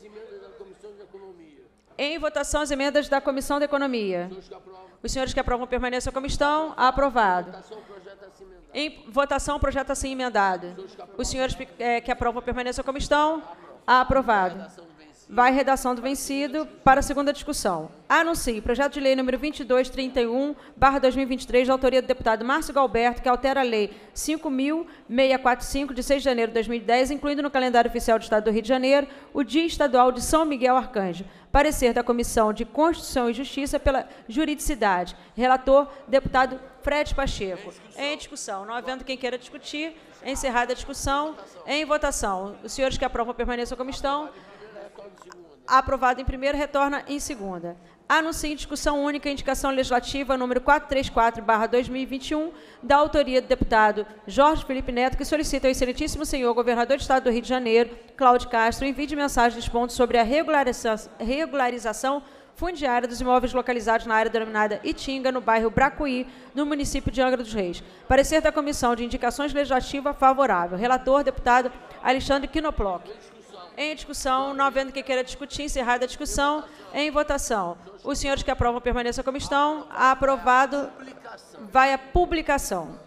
Em votação, as emendas da Comissão da Economia. Os senhores que aprovam permaneçam como estão. Aprovado. Em votação, o projeto assim emendado. Os senhores que aprovam permaneçam como estão. Aprovado. Vai redação do vencido para a segunda discussão. Anuncio projeto de lei número 2231/2023, da autoria do deputado Márcio Galberto, que altera a lei 5.645, de 6 de janeiro de 2010, incluindo no calendário oficial do Estado do Rio de Janeiro o Dia Estadual de São Miguel Arcanjo. Parecer da Comissão de Constituição e Justiça pela juridicidade. Relator, deputado Fred Pacheco. Em discussão. Não havendo quem queira discutir, encerrada a discussão. Em votação. Os senhores que aprovam permaneçam como estão. Aprovado em primeira, retorna em segunda. Anuncio em discussão única a indicação legislativa número 434/2021, da autoria do deputado Jorge Felipe Neto, que solicita ao excelentíssimo senhor governador do Estado do Rio de Janeiro, Cláudio Castro, envie de mensagem expondo sobre a regularização fundiária dos imóveis localizados na área denominada Itinga, no bairro Bracuí, no município de Angra dos Reis. Parecer da Comissão de Indicações Legislativa favorável. Relator, deputado Alexandre Quinoploc. Em discussão, não havendo quem queira discutir, encerrada a discussão. Em votação. Os senhores que aprovam permaneçam como estão. Aprovado. Vai a publicação.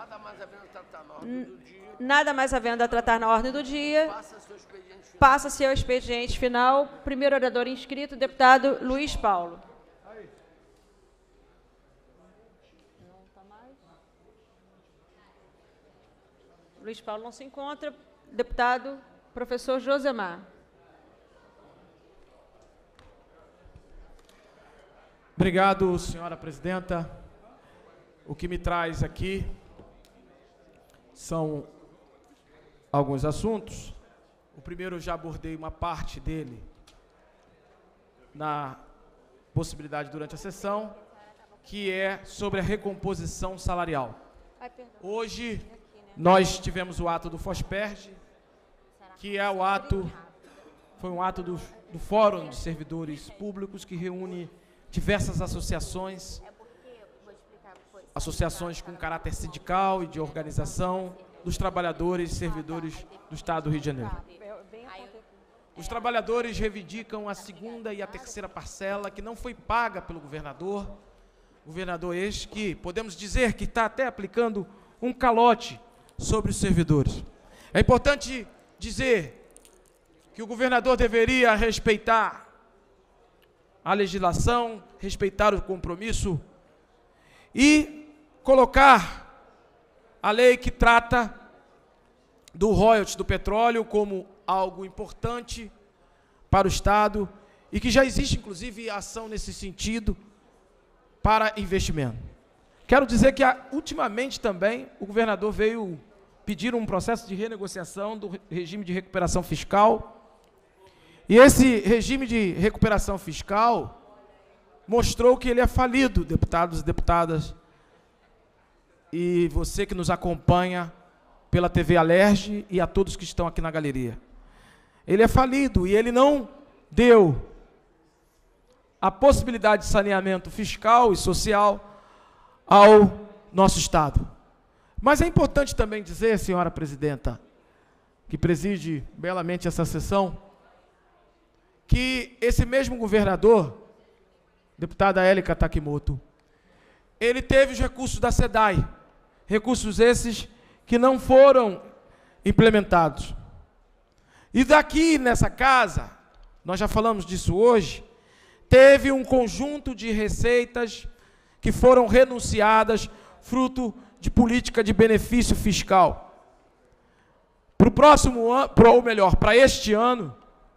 Nada mais havendo a tratar na ordem do dia. Passa-se ao expediente final. Primeiro orador inscrito, deputado Luiz Paulo. Luiz Paulo não se encontra. Deputado professor Josemar. Obrigado, senhora presidenta. O que me traz aqui São alguns assuntos. O primeiro eu já abordei uma parte dele na possibilidade durante a sessão, que é sobre a recomposição salarial. Hoje nós tivemos o ato do FOSPERJ, que é o ato, foi um ato do Fórum de Servidores Públicos, que reúne diversas associações, associações com caráter sindical e de organização dos trabalhadores e servidores do Estado do Rio de Janeiro. Os trabalhadores reivindicam a segunda e a terceira parcela que não foi paga pelo governador este que podemos dizer que está até aplicando um calote sobre os servidores. É importante dizer que o governador deveria respeitar a legislação, respeitar o compromisso e colocar a lei que trata do royalties do petróleo como algo importante para o Estado e que já existe, inclusive, ação nesse sentido para investimento. Quero dizer que, ultimamente também, o governador veio pedir um processo de renegociação do regime de recuperação fiscal. E esse regime de recuperação fiscal mostrou que ele é falido, deputados e deputadas, e você que nos acompanha pela TV Alerj e a todos que estão aqui na galeria. Ele é falido e ele não deu a possibilidade de saneamento fiscal e social ao nosso Estado. Mas é importante também dizer, senhora presidenta, que preside belamente essa sessão, que esse mesmo governador, deputada Élica Takimoto, ele teve os recursos da SEDAI, recursos esses que não foram implementados. E daqui nessa casa, nós já falamos disso hoje, teve um conjunto de receitas que foram renunciadas, fruto de política de benefício fiscal. Para o próximo ano, ou melhor, para este ano,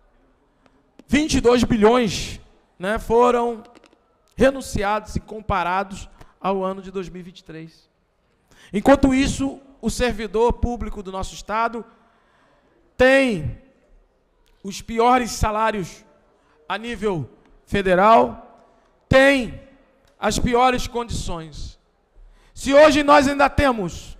22 bilhões, né, foram renunciados e comparados ao ano de 2023. Enquanto isso, o servidor público do nosso Estado tem os piores salários a nível federal, tem as piores condições. Se hoje nós ainda temos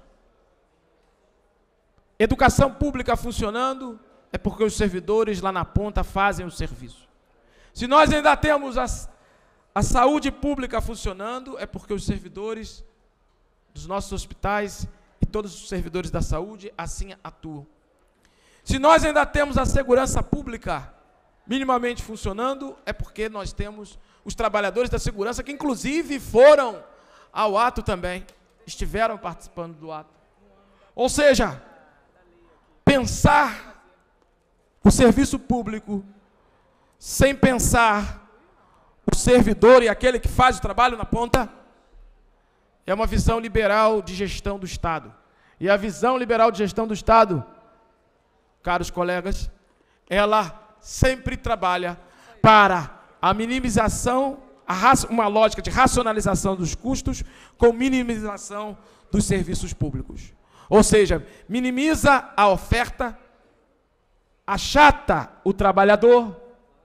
educação pública funcionando, é porque os servidores lá na ponta fazem o serviço. Se nós ainda temos a saúde pública funcionando, é porque os servidores dos nossos hospitais e todos os servidores da saúde assim atuam. Se nós ainda temos a segurança pública minimamente funcionando, é porque nós temos os trabalhadores da segurança que, inclusive, foram ao ato também, estiveram participando do ato. Ou seja, pensar o serviço público sem pensar o servidor e aquele que faz o trabalho na ponta é uma visão liberal de gestão do Estado. E a visão liberal de gestão do Estado, caros colegas, ela sempre trabalha para a minimização, uma lógica de racionalização dos custos com minimização dos serviços públicos. Ou seja, minimiza a oferta, achata o trabalhador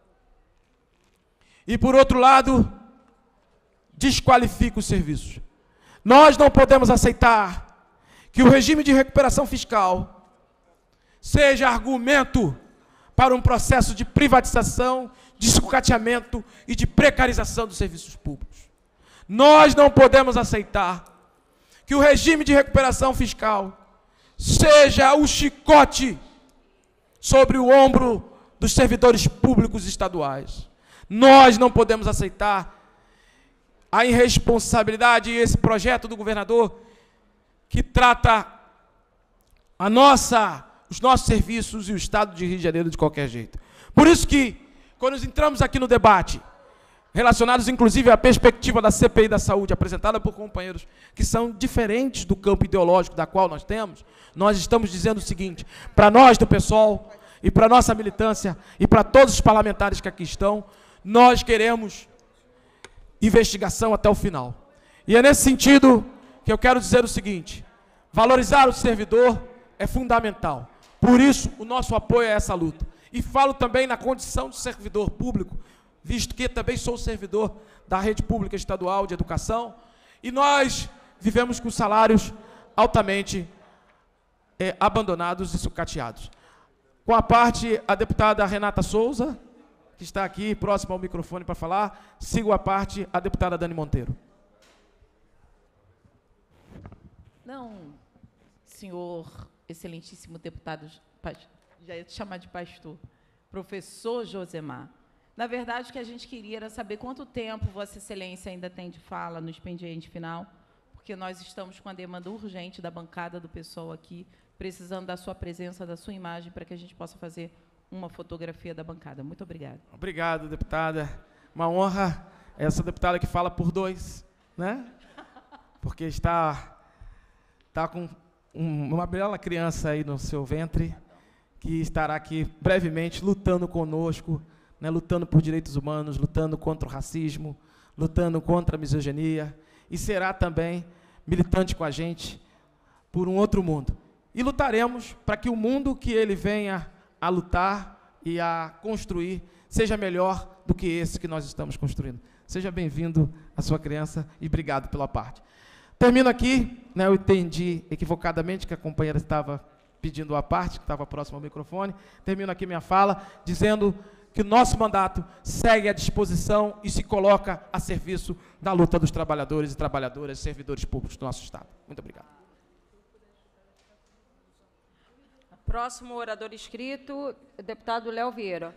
e, por outro lado, desqualifica os serviços. Nós não podemos aceitar que o regime de recuperação fiscal seja argumento para um processo de privatização, de sucateamento e de precarização dos serviços públicos. Nós não podemos aceitar que o regime de recuperação fiscal seja o chicote sobre o ombro dos servidores públicos estaduais. Nós não podemos aceitar a irresponsabilidade e esse projeto do governador que trata os nossos serviços e o Estado de Rio de Janeiro de qualquer jeito. Por isso que, quando entramos aqui no debate, relacionados inclusive à perspectiva da CPI da saúde, apresentada por companheiros que são diferentes do campo ideológico da qual nós temos, nós estamos dizendo o seguinte, para nós do PSOL e para a nossa militância e para todos os parlamentares que aqui estão, nós queremos investigação até o final. E é nesse sentido que eu quero dizer o seguinte, Valorizar o servidor é fundamental. Por isso, o nosso apoio a essa luta. E falo também na condição de servidor público, visto que também sou servidor da rede pública estadual de educação, e nós vivemos com salários altamente abandonados e sucateados. Com a parte, a deputada Renata Souza, que está aqui próxima ao microfone para falar. Sigo a parte, a deputada Dani Monteiro. Não, senhor excelentíssimo deputado, já ia te chamar de pastor, professor Josemar. Na verdade, o que a gente queria era saber quanto tempo Vossa Excelência ainda tem de fala no expediente final, porque nós estamos com a demanda urgente da bancada do pessoal aqui, precisando da sua presença, da sua imagem, para que a gente possa fazer uma fotografia da bancada. Muito obrigada. Obrigado, deputada. Uma honra essa deputada que fala por dois, né? Porque está com uma bela criança aí no seu ventre, que estará aqui brevemente lutando conosco, né, lutando por direitos humanos, lutando contra o racismo, lutando contra a misoginia, e será também militante com a gente por um outro mundo. E lutaremos para que o mundo que ele venha a lutar e a construir seja melhor do que esse que nós estamos construindo. Seja bem-vindo a sua criança e obrigado pela parte. Termino aqui, né, eu entendi equivocadamente que a companheira estava pedindo a parte, que estava próxima ao microfone. Termino aqui minha fala dizendo que o nosso mandato segue à disposição e se coloca a serviço da luta dos trabalhadores e trabalhadoras, servidores públicos do nosso Estado. Muito obrigado. Próximo orador inscrito, deputado Léo Vieira.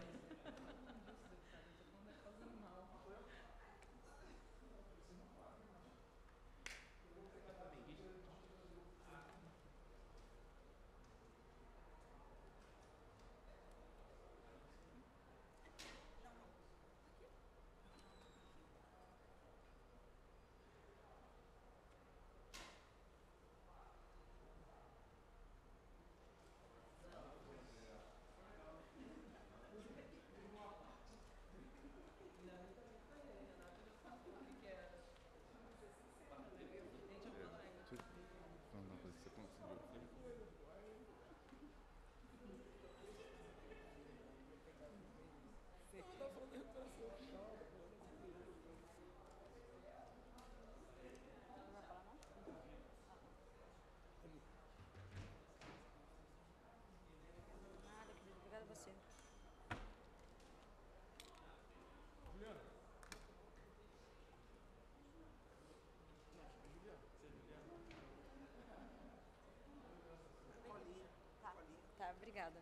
Tá, obrigada.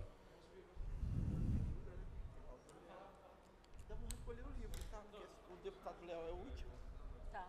Vamos recolher o livro, tá? Porque o deputado Léo é o último. Tá.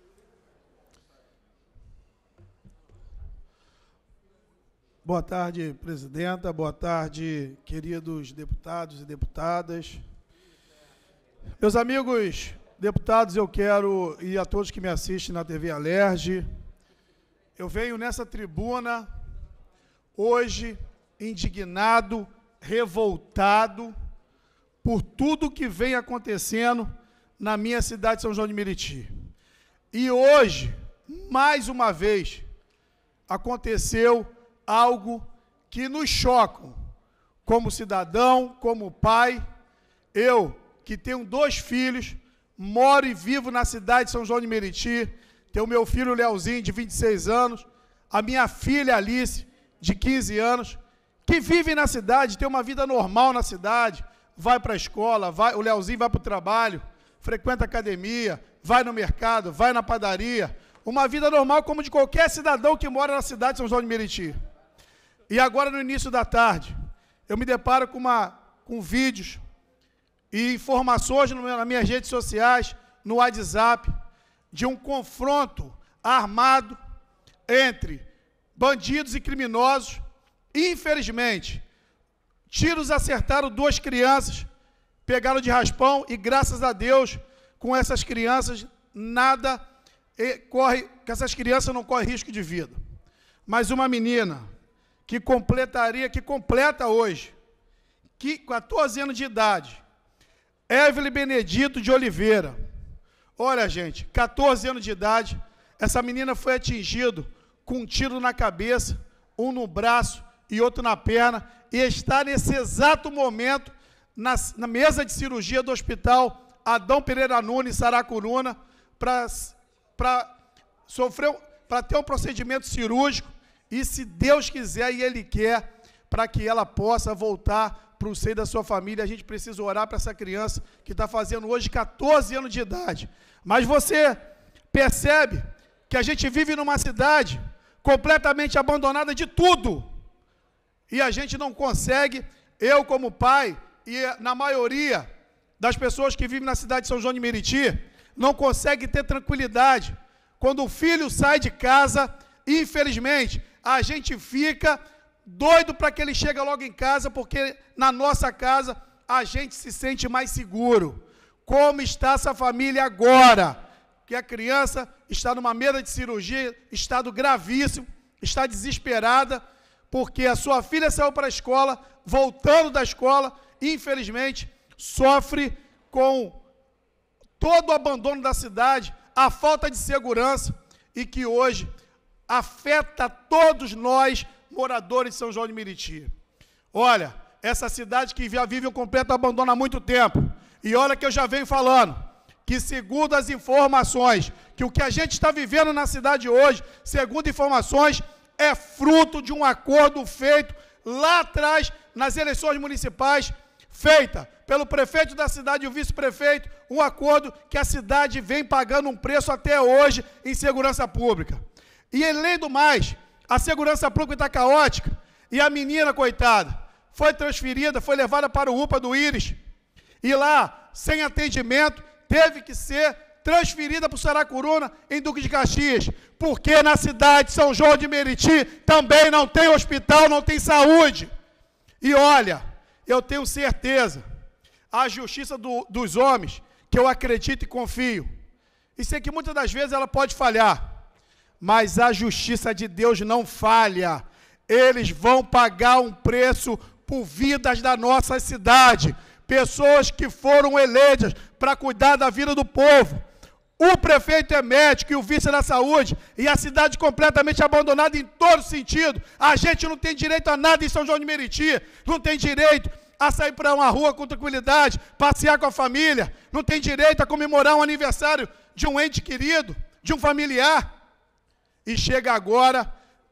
Boa tarde, presidenta. Boa tarde, queridos deputados e deputadas. Meus amigos deputados, eu quero, e a todos que me assistem na TV Alerj, eu venho nessa tribuna hoje indignado, revoltado por tudo que vem acontecendo na minha cidade de São João de Meriti. E hoje, mais uma vez, aconteceu algo que nos choca, como cidadão, como pai. Eu, que tenho 2 filhos, moro e vivo na cidade de São João de Meriti, tenho meu filho Leozinho, de 26 anos, a minha filha Alice, de 15 anos, que vivem na cidade, tem uma vida normal na cidade, vai para a escola, o Leozinho vai para o trabalho, frequenta a academia, vai no mercado, vai na padaria, uma vida normal como de qualquer cidadão que mora na cidade de São João de Meriti. E agora, no início da tarde, eu me deparo com vídeos e informações nas minhas redes sociais, no WhatsApp, de um confronto armado entre bandidos e criminosos. Infelizmente, tiros acertaram 2 crianças, pegaram de raspão e, graças a Deus, com essas crianças, essas crianças não correm risco de vida. Mas uma menina que completa hoje, 14 anos de idade, Evelyn Benedito de Oliveira. Olha, gente, 14 anos de idade, essa menina foi atingida com um tiro na cabeça, um no braço e outro na perna, e está nesse exato momento na mesa de cirurgia do Hospital Adão Pereira Nunes, Saracuruna, para ter um procedimento cirúrgico, e se Deus quiser e Ele quer, para que ela possa voltar para o seio da sua família, a gente precisa orar para essa criança que está fazendo hoje 14 anos de idade. Mas você percebe que a gente vive numa cidade completamente abandonada de tudo, e a gente não consegue, eu como pai, e na maioria das pessoas que vivem na cidade de São João de Meriti, não consegue ter tranquilidade. Quando o filho sai de casa, infelizmente, a gente fica doido para que ele chegue logo em casa, porque na nossa casa a gente se sente mais seguro. Como está essa família agora? Que a criança está numa mesa de cirurgia, estado gravíssimo, está desesperada, porque a sua filha saiu para a escola, voltando da escola, infelizmente, sofre com todo o abandono da cidade, a falta de segurança, e que hoje afeta todos nós, moradores de São João de Meriti. Olha, essa cidade que já vive um completo abandono há muito tempo, e olha que eu já venho falando, que segundo as informações, que o que a gente está vivendo na cidade hoje, segundo informações, é fruto de um acordo feito lá atrás, nas eleições municipais, feita pelo prefeito da cidade e o vice-prefeito, um acordo que a cidade vem pagando um preço até hoje em segurança pública. E além do mais, a segurança pública está caótica, e a menina, coitada, foi transferida, foi levada para o UPA do Íris, e lá, sem atendimento, teve que ser transferida para o Saracuruna, em Duque de Caxias, porque na cidade de São João de Meriti também não tem hospital, não tem saúde. E olha, eu tenho certeza, a justiça dos homens, que eu acredito e confio, e sei que muitas das vezes ela pode falhar, mas a justiça de Deus não falha. Eles vão pagar um preço por vidas da nossa cidade, pessoas que foram eleitas para cuidar da vida do povo. O prefeito é médico e o vice é da saúde, e a cidade completamente abandonada em todo sentido. A gente não tem direito a nada em São João de Meriti, não tem direito a sair para uma rua com tranquilidade, passear com a família, não tem direito a comemorar um aniversário de um ente querido, de um familiar. E chega agora,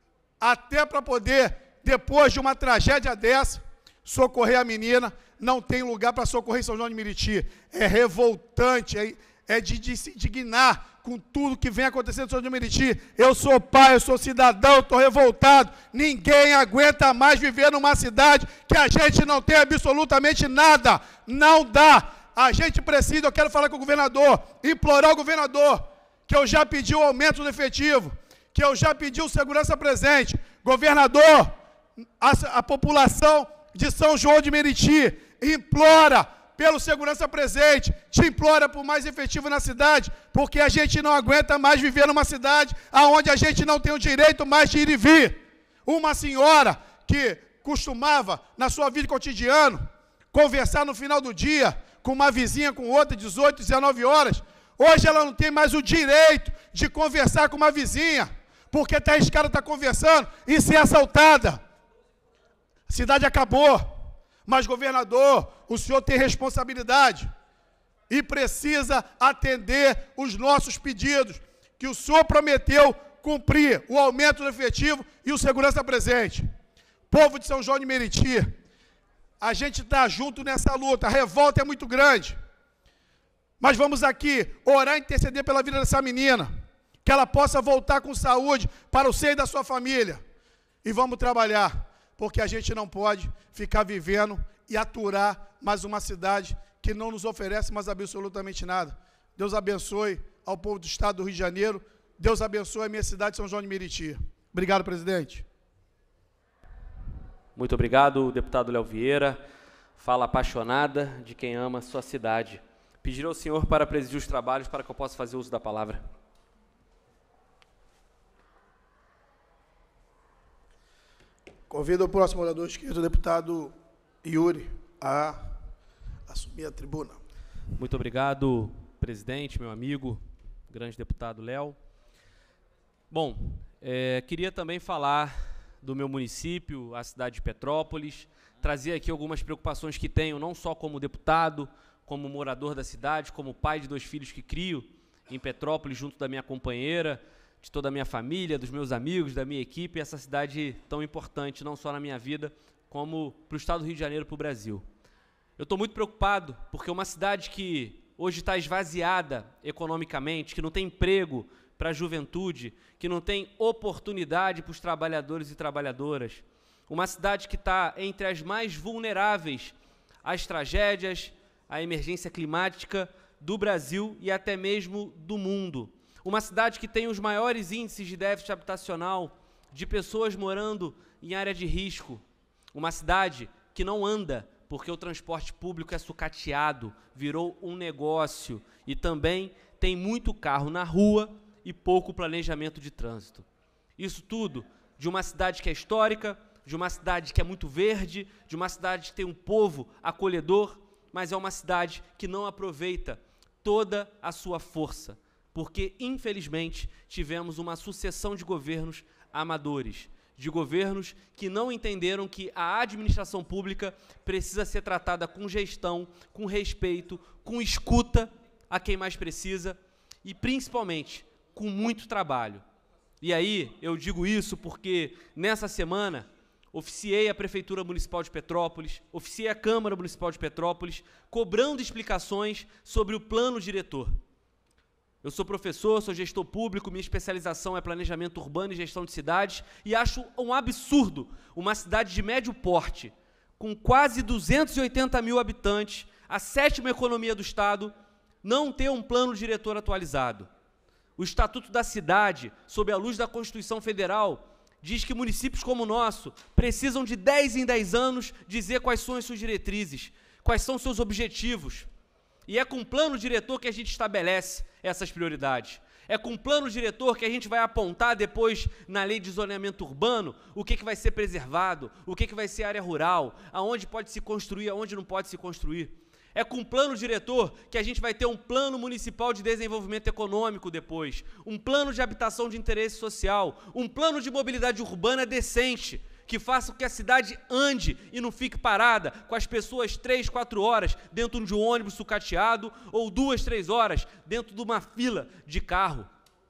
até para poder, depois de uma tragédia dessa, socorrer a menina, não tem lugar para socorrer em São João de Meriti. É revoltante, é de se indignar com tudo que vem acontecendo em São João de Meriti. Eu sou pai, eu sou cidadão, eu estou revoltado. Ninguém aguenta mais viver numa cidade que a gente não tem absolutamente nada. Não dá. A gente precisa, eu quero falar com o governador, implorar ao governador, que eu já pedi o aumento do efetivo, que eu já pedi o segurança presente. Governador, a população de São João de Meriti implora pelo segurança presente, te implora por mais efetivo na cidade, porque a gente não aguenta mais viver numa cidade onde a gente não tem o direito mais de ir e vir. Uma senhora que costumava, na sua vida cotidiana, conversar no final do dia com uma vizinha, com outra, 18, 19 horas, hoje ela não tem mais o direito de conversar com uma vizinha, porque está arriscada estar conversando e ser assaltada. A cidade acabou. Mas, governador, o senhor tem responsabilidade e precisa atender os nossos pedidos, que o senhor prometeu cumprir o aumento do efetivo e o segurança presente. Povo de São João de Meriti, a gente está junto nessa luta, a revolta é muito grande. Mas vamos aqui orar e interceder pela vida dessa menina, que ela possa voltar com saúde para o seio da sua família. E vamos trabalhar, porque a gente não pode ficar vivendo e aturar mais uma cidade que não nos oferece mais absolutamente nada. Deus abençoe ao povo do estado do Rio de Janeiro, Deus abençoe a minha cidade, São João de Meriti. Obrigado, presidente. Muito obrigado, deputado Léo Vieira. Fala apaixonada de quem ama a sua cidade. Pedirei ao senhor para presidir os trabalhos para que eu possa fazer uso da palavra. Convido o próximo orador esquerdo, o deputado Yuri, a assumir a tribuna. Muito obrigado, presidente, meu amigo, grande deputado Léo. Bom, Queria também falar do meu município, a cidade de Petrópolis, trazer aqui algumas preocupações que tenho, não só como deputado, como morador da cidade, como pai de 2 filhos que crio em Petrópolis, junto da minha companheira, de toda a minha família, dos meus amigos, da minha equipe, essa cidade tão importante, não só na minha vida, como para o estado do Rio de Janeiro e para o Brasil. Eu estou muito preocupado, porque uma cidade que hoje está esvaziada economicamente, que não tem emprego para a juventude, que não tem oportunidade para os trabalhadores e trabalhadoras, uma cidade que está entre as mais vulneráveis às tragédias, à emergência climática do Brasil e até mesmo do mundo. Uma cidade que tem os maiores índices de déficit habitacional, de pessoas morando em área de risco. Uma cidade que não anda, porque o transporte público é sucateado, virou um negócio e também tem muito carro na rua e pouco planejamento de trânsito. Isso tudo de uma cidade que é histórica, de uma cidade que é muito verde, de uma cidade que tem um povo acolhedor, mas é uma cidade que não aproveita toda a sua força, porque, infelizmente, tivemos uma sucessão de governos amadores, de governos que não entenderam que a administração pública precisa ser tratada com gestão, com respeito, com escuta a quem mais precisa e, principalmente, com muito trabalho. E aí, eu digo isso porque, nessa semana, oficiei a Prefeitura Municipal de Petrópolis, oficiei a Câmara Municipal de Petrópolis, cobrando explicações sobre o plano diretor. Eu sou professor, sou gestor público, minha especialização é planejamento urbano e gestão de cidades, e acho um absurdo uma cidade de médio porte, com quase 280 mil habitantes, a 7ª economia do Estado, não ter um plano diretor atualizado. O Estatuto da Cidade, sob a luz da Constituição Federal, diz que municípios como o nosso precisam de 10 em 10 anos dizer quais são as suas diretrizes, quais são os seus objetivos. E é com o plano diretor que a gente estabelece essas prioridades. É com o plano diretor que a gente vai apontar depois na lei de zoneamento urbano o que vai ser preservado, o que vai ser área rural, aonde pode se construir, aonde não pode se construir. É com o plano diretor que a gente vai ter um plano municipal de desenvolvimento econômico depois, um plano de habitação de interesse social, um plano de mobilidade urbana decente, que faça com que a cidade ande e não fique parada com as pessoas 3, 4 horas dentro de um ônibus sucateado ou 2, 3 horas dentro de uma fila de carro.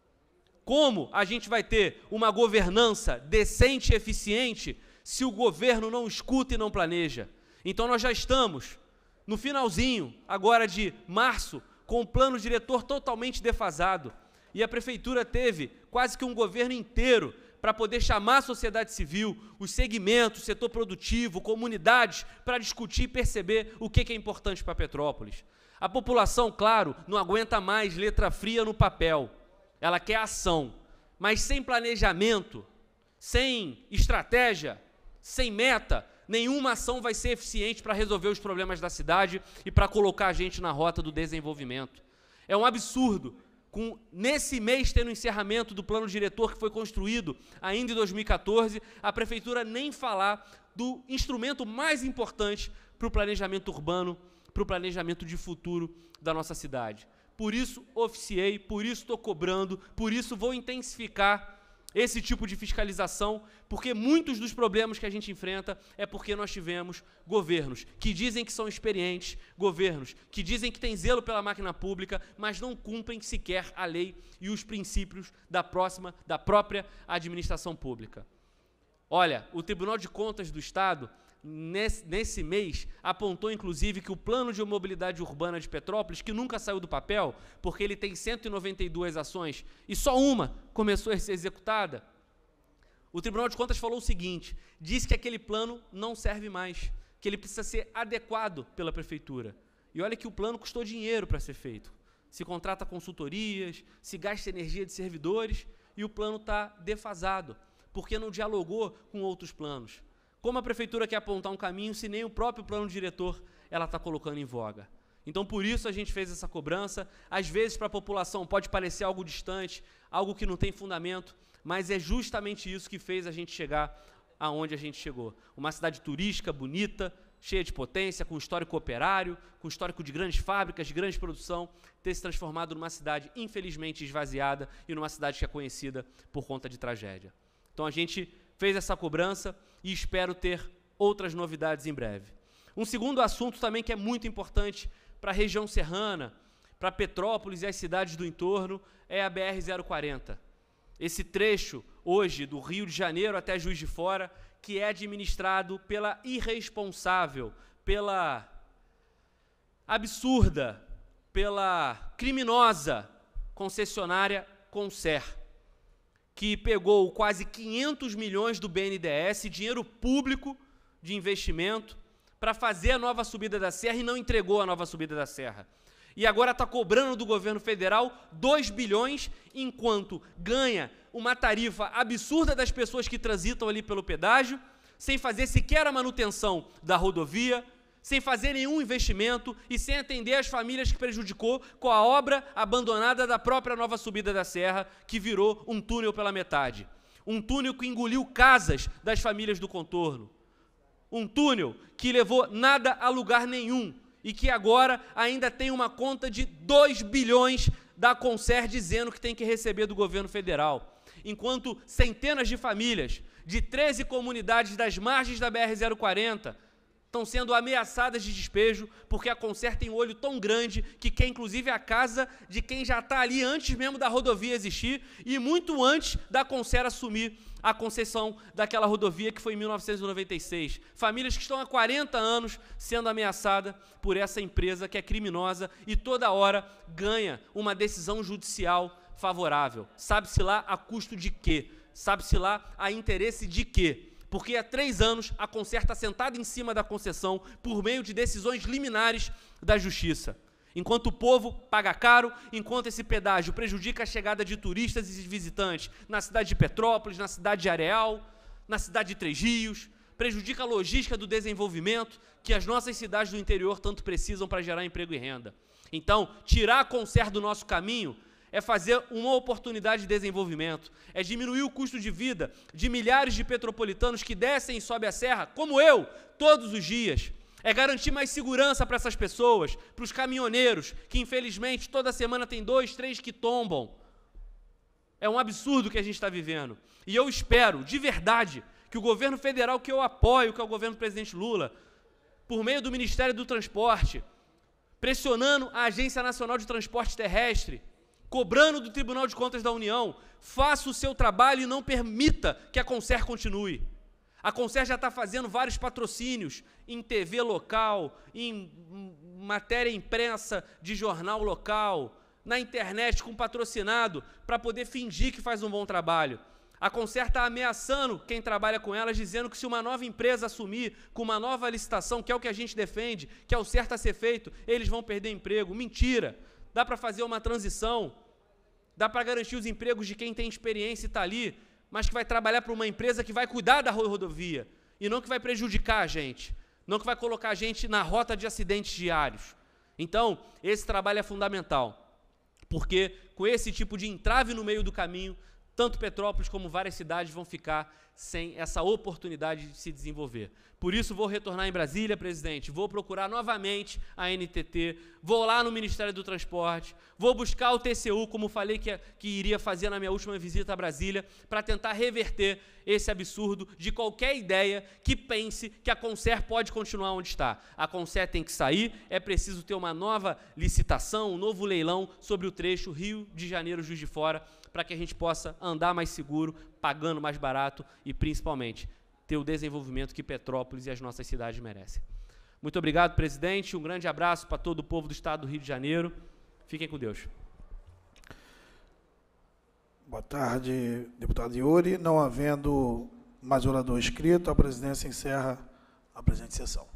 Como a gente vai ter uma governança decente e eficiente se o governo não escuta e não planeja? Então nós já estamos no finalzinho, agora de março, com o plano diretor totalmente defasado. E a Prefeitura teve quase que um governo inteiro para poder chamar a sociedade civil, os segmentos, o setor produtivo, comunidades, para discutir e perceber o que é importante para Petrópolis. A população, claro, não aguenta mais letra fria no papel. Ela quer ação. Mas sem planejamento, sem estratégia, sem meta, nenhuma ação vai ser eficiente para resolver os problemas da cidade e para colocar a gente na rota do desenvolvimento. É um absurdo, nesse mês tendo o encerramento do plano diretor que foi construído ainda em 2014, a Prefeitura nem falar do instrumento mais importante para o planejamento urbano, para o planejamento de futuro da nossa cidade. Por isso oficiei, por isso estou cobrando, por isso vou intensificar esse tipo de fiscalização, porque muitos dos problemas que a gente enfrenta é porque nós tivemos governos que dizem que são experientes, governos que dizem que têm zelo pela máquina pública, mas não cumprem sequer a lei e os princípios da própria administração pública. Olha, o Tribunal de Contas do Estado, nesse mês, apontou inclusive que o plano de mobilidade urbana de Petrópolis, que nunca saiu do papel, porque ele tem 192 ações e só uma começou a ser executada, o Tribunal de Contas falou o seguinte, disse que aquele plano não serve mais, que ele precisa ser adequado pela Prefeitura. E olha que o plano custou dinheiro para ser feito. Se contrata consultorias, se gasta energia de servidores e o plano está defasado, porque não dialogou com outros planos. Como a Prefeitura quer apontar um caminho se nem o próprio plano diretor ela está colocando em voga? Então, por isso a gente fez essa cobrança. Às vezes, para a população, pode parecer algo distante, algo que não tem fundamento, mas é justamente isso que fez a gente chegar aonde a gente chegou. Uma cidade turística, bonita, cheia de potência, com histórico operário, com histórico de grandes fábricas, de grande produção, ter se transformado numa cidade infelizmente esvaziada e numa cidade que é conhecida por conta de tragédia. Então a gente fez essa cobrança e espero ter outras novidades em breve. Um segundo assunto também que é muito importante para a região serrana, para Petrópolis e as cidades do entorno, é a BR-040. Esse trecho, hoje, do Rio de Janeiro até Juiz de Fora, que é administrado pela irresponsável, pela absurda, pela criminosa concessionária Concer, que pegou quase 500 milhões do BNDES, dinheiro público de investimento, para fazer a nova subida da serra e não entregou a nova subida da serra. E agora está cobrando do governo federal 2 bilhões, enquanto ganha uma tarifa absurda das pessoas que transitam ali pelo pedágio, sem fazer sequer a manutenção da rodovia, sem fazer nenhum investimento e sem atender as famílias que prejudicou com a obra abandonada da própria nova subida da serra, que virou um túnel pela metade. Um túnel que engoliu casas das famílias do contorno. Um túnel que levou nada a lugar nenhum e que agora ainda tem uma conta de 2 bilhões da Concer dizendo que tem que receber do governo federal. Enquanto centenas de famílias de 13 comunidades das margens da BR-040 estão sendo ameaçadas de despejo porque a Concer tem um olho tão grande que quer inclusive a casa de quem já está ali antes mesmo da rodovia existir e muito antes da Concer assumir a concessão daquela rodovia que foi em 1996. Famílias que estão há 40 anos sendo ameaçadas por essa empresa que é criminosa e toda hora ganha uma decisão judicial favorável. Sabe-se lá a custo de quê? Sabe-se lá a interesse de quê? Porque há 3 anos a Concer está sentada em cima da concessão por meio de decisões liminares da Justiça. Enquanto o povo paga caro, enquanto esse pedágio prejudica a chegada de turistas e visitantes na cidade de Petrópolis, na cidade de Areal, na cidade de Três Rios, prejudica a logística do desenvolvimento que as nossas cidades do interior tanto precisam para gerar emprego e renda. Então, tirar a Concer do nosso caminho é fazer uma oportunidade de desenvolvimento, é diminuir o custo de vida de milhares de petropolitanos que descem e sobem a serra, como eu, todos os dias. É garantir mais segurança para essas pessoas, para os caminhoneiros, que infelizmente toda semana tem 2, 3 que tombam. É um absurdo que a gente está vivendo. E eu espero, de verdade, que o governo federal que eu apoio, que é o governo do presidente Lula, por meio do Ministério do Transporte, pressionando a Agência Nacional de Transporte Terrestre, cobrando do Tribunal de Contas da União, faça o seu trabalho e não permita que a Concer continue. A Concer já está fazendo vários patrocínios em TV local, em matéria impressa de jornal local, na internet com patrocinado, para poder fingir que faz um bom trabalho. A Concer está ameaçando quem trabalha com elas, dizendo que se uma nova empresa assumir com uma nova licitação, que é o que a gente defende, que é o certo a ser feito, eles vão perder emprego. Mentira! Dá para fazer uma transição, dá para garantir os empregos de quem tem experiência e está ali, mas que vai trabalhar para uma empresa que vai cuidar da rodovia e não que vai prejudicar a gente, não que vai colocar a gente na rota de acidentes diários. Então, esse trabalho é fundamental, porque com esse tipo de entrave no meio do caminho, tanto Petrópolis como várias cidades vão ficar sem essa oportunidade de se desenvolver. Por isso, vou retornar em Brasília, presidente, vou procurar novamente a NTT, vou lá no Ministério do Transporte, vou buscar o TCU, como falei que iria fazer na minha última visita a Brasília, para tentar reverter esse absurdo de qualquer ideia que pense que a Concer pode continuar onde está. A Concer tem que sair, é preciso ter uma nova licitação, um novo leilão sobre o trecho Rio de Janeiro, Juiz de Fora, para que a gente possa andar mais seguro, pagando mais barato e, principalmente, ter o desenvolvimento que Petrópolis e as nossas cidades merecem. Muito obrigado, presidente. Um grande abraço para todo o povo do estado do Rio de Janeiro. Fiquem com Deus. Boa tarde, deputado Yuri. Não havendo mais orador inscrito, a presidência encerra a presente sessão.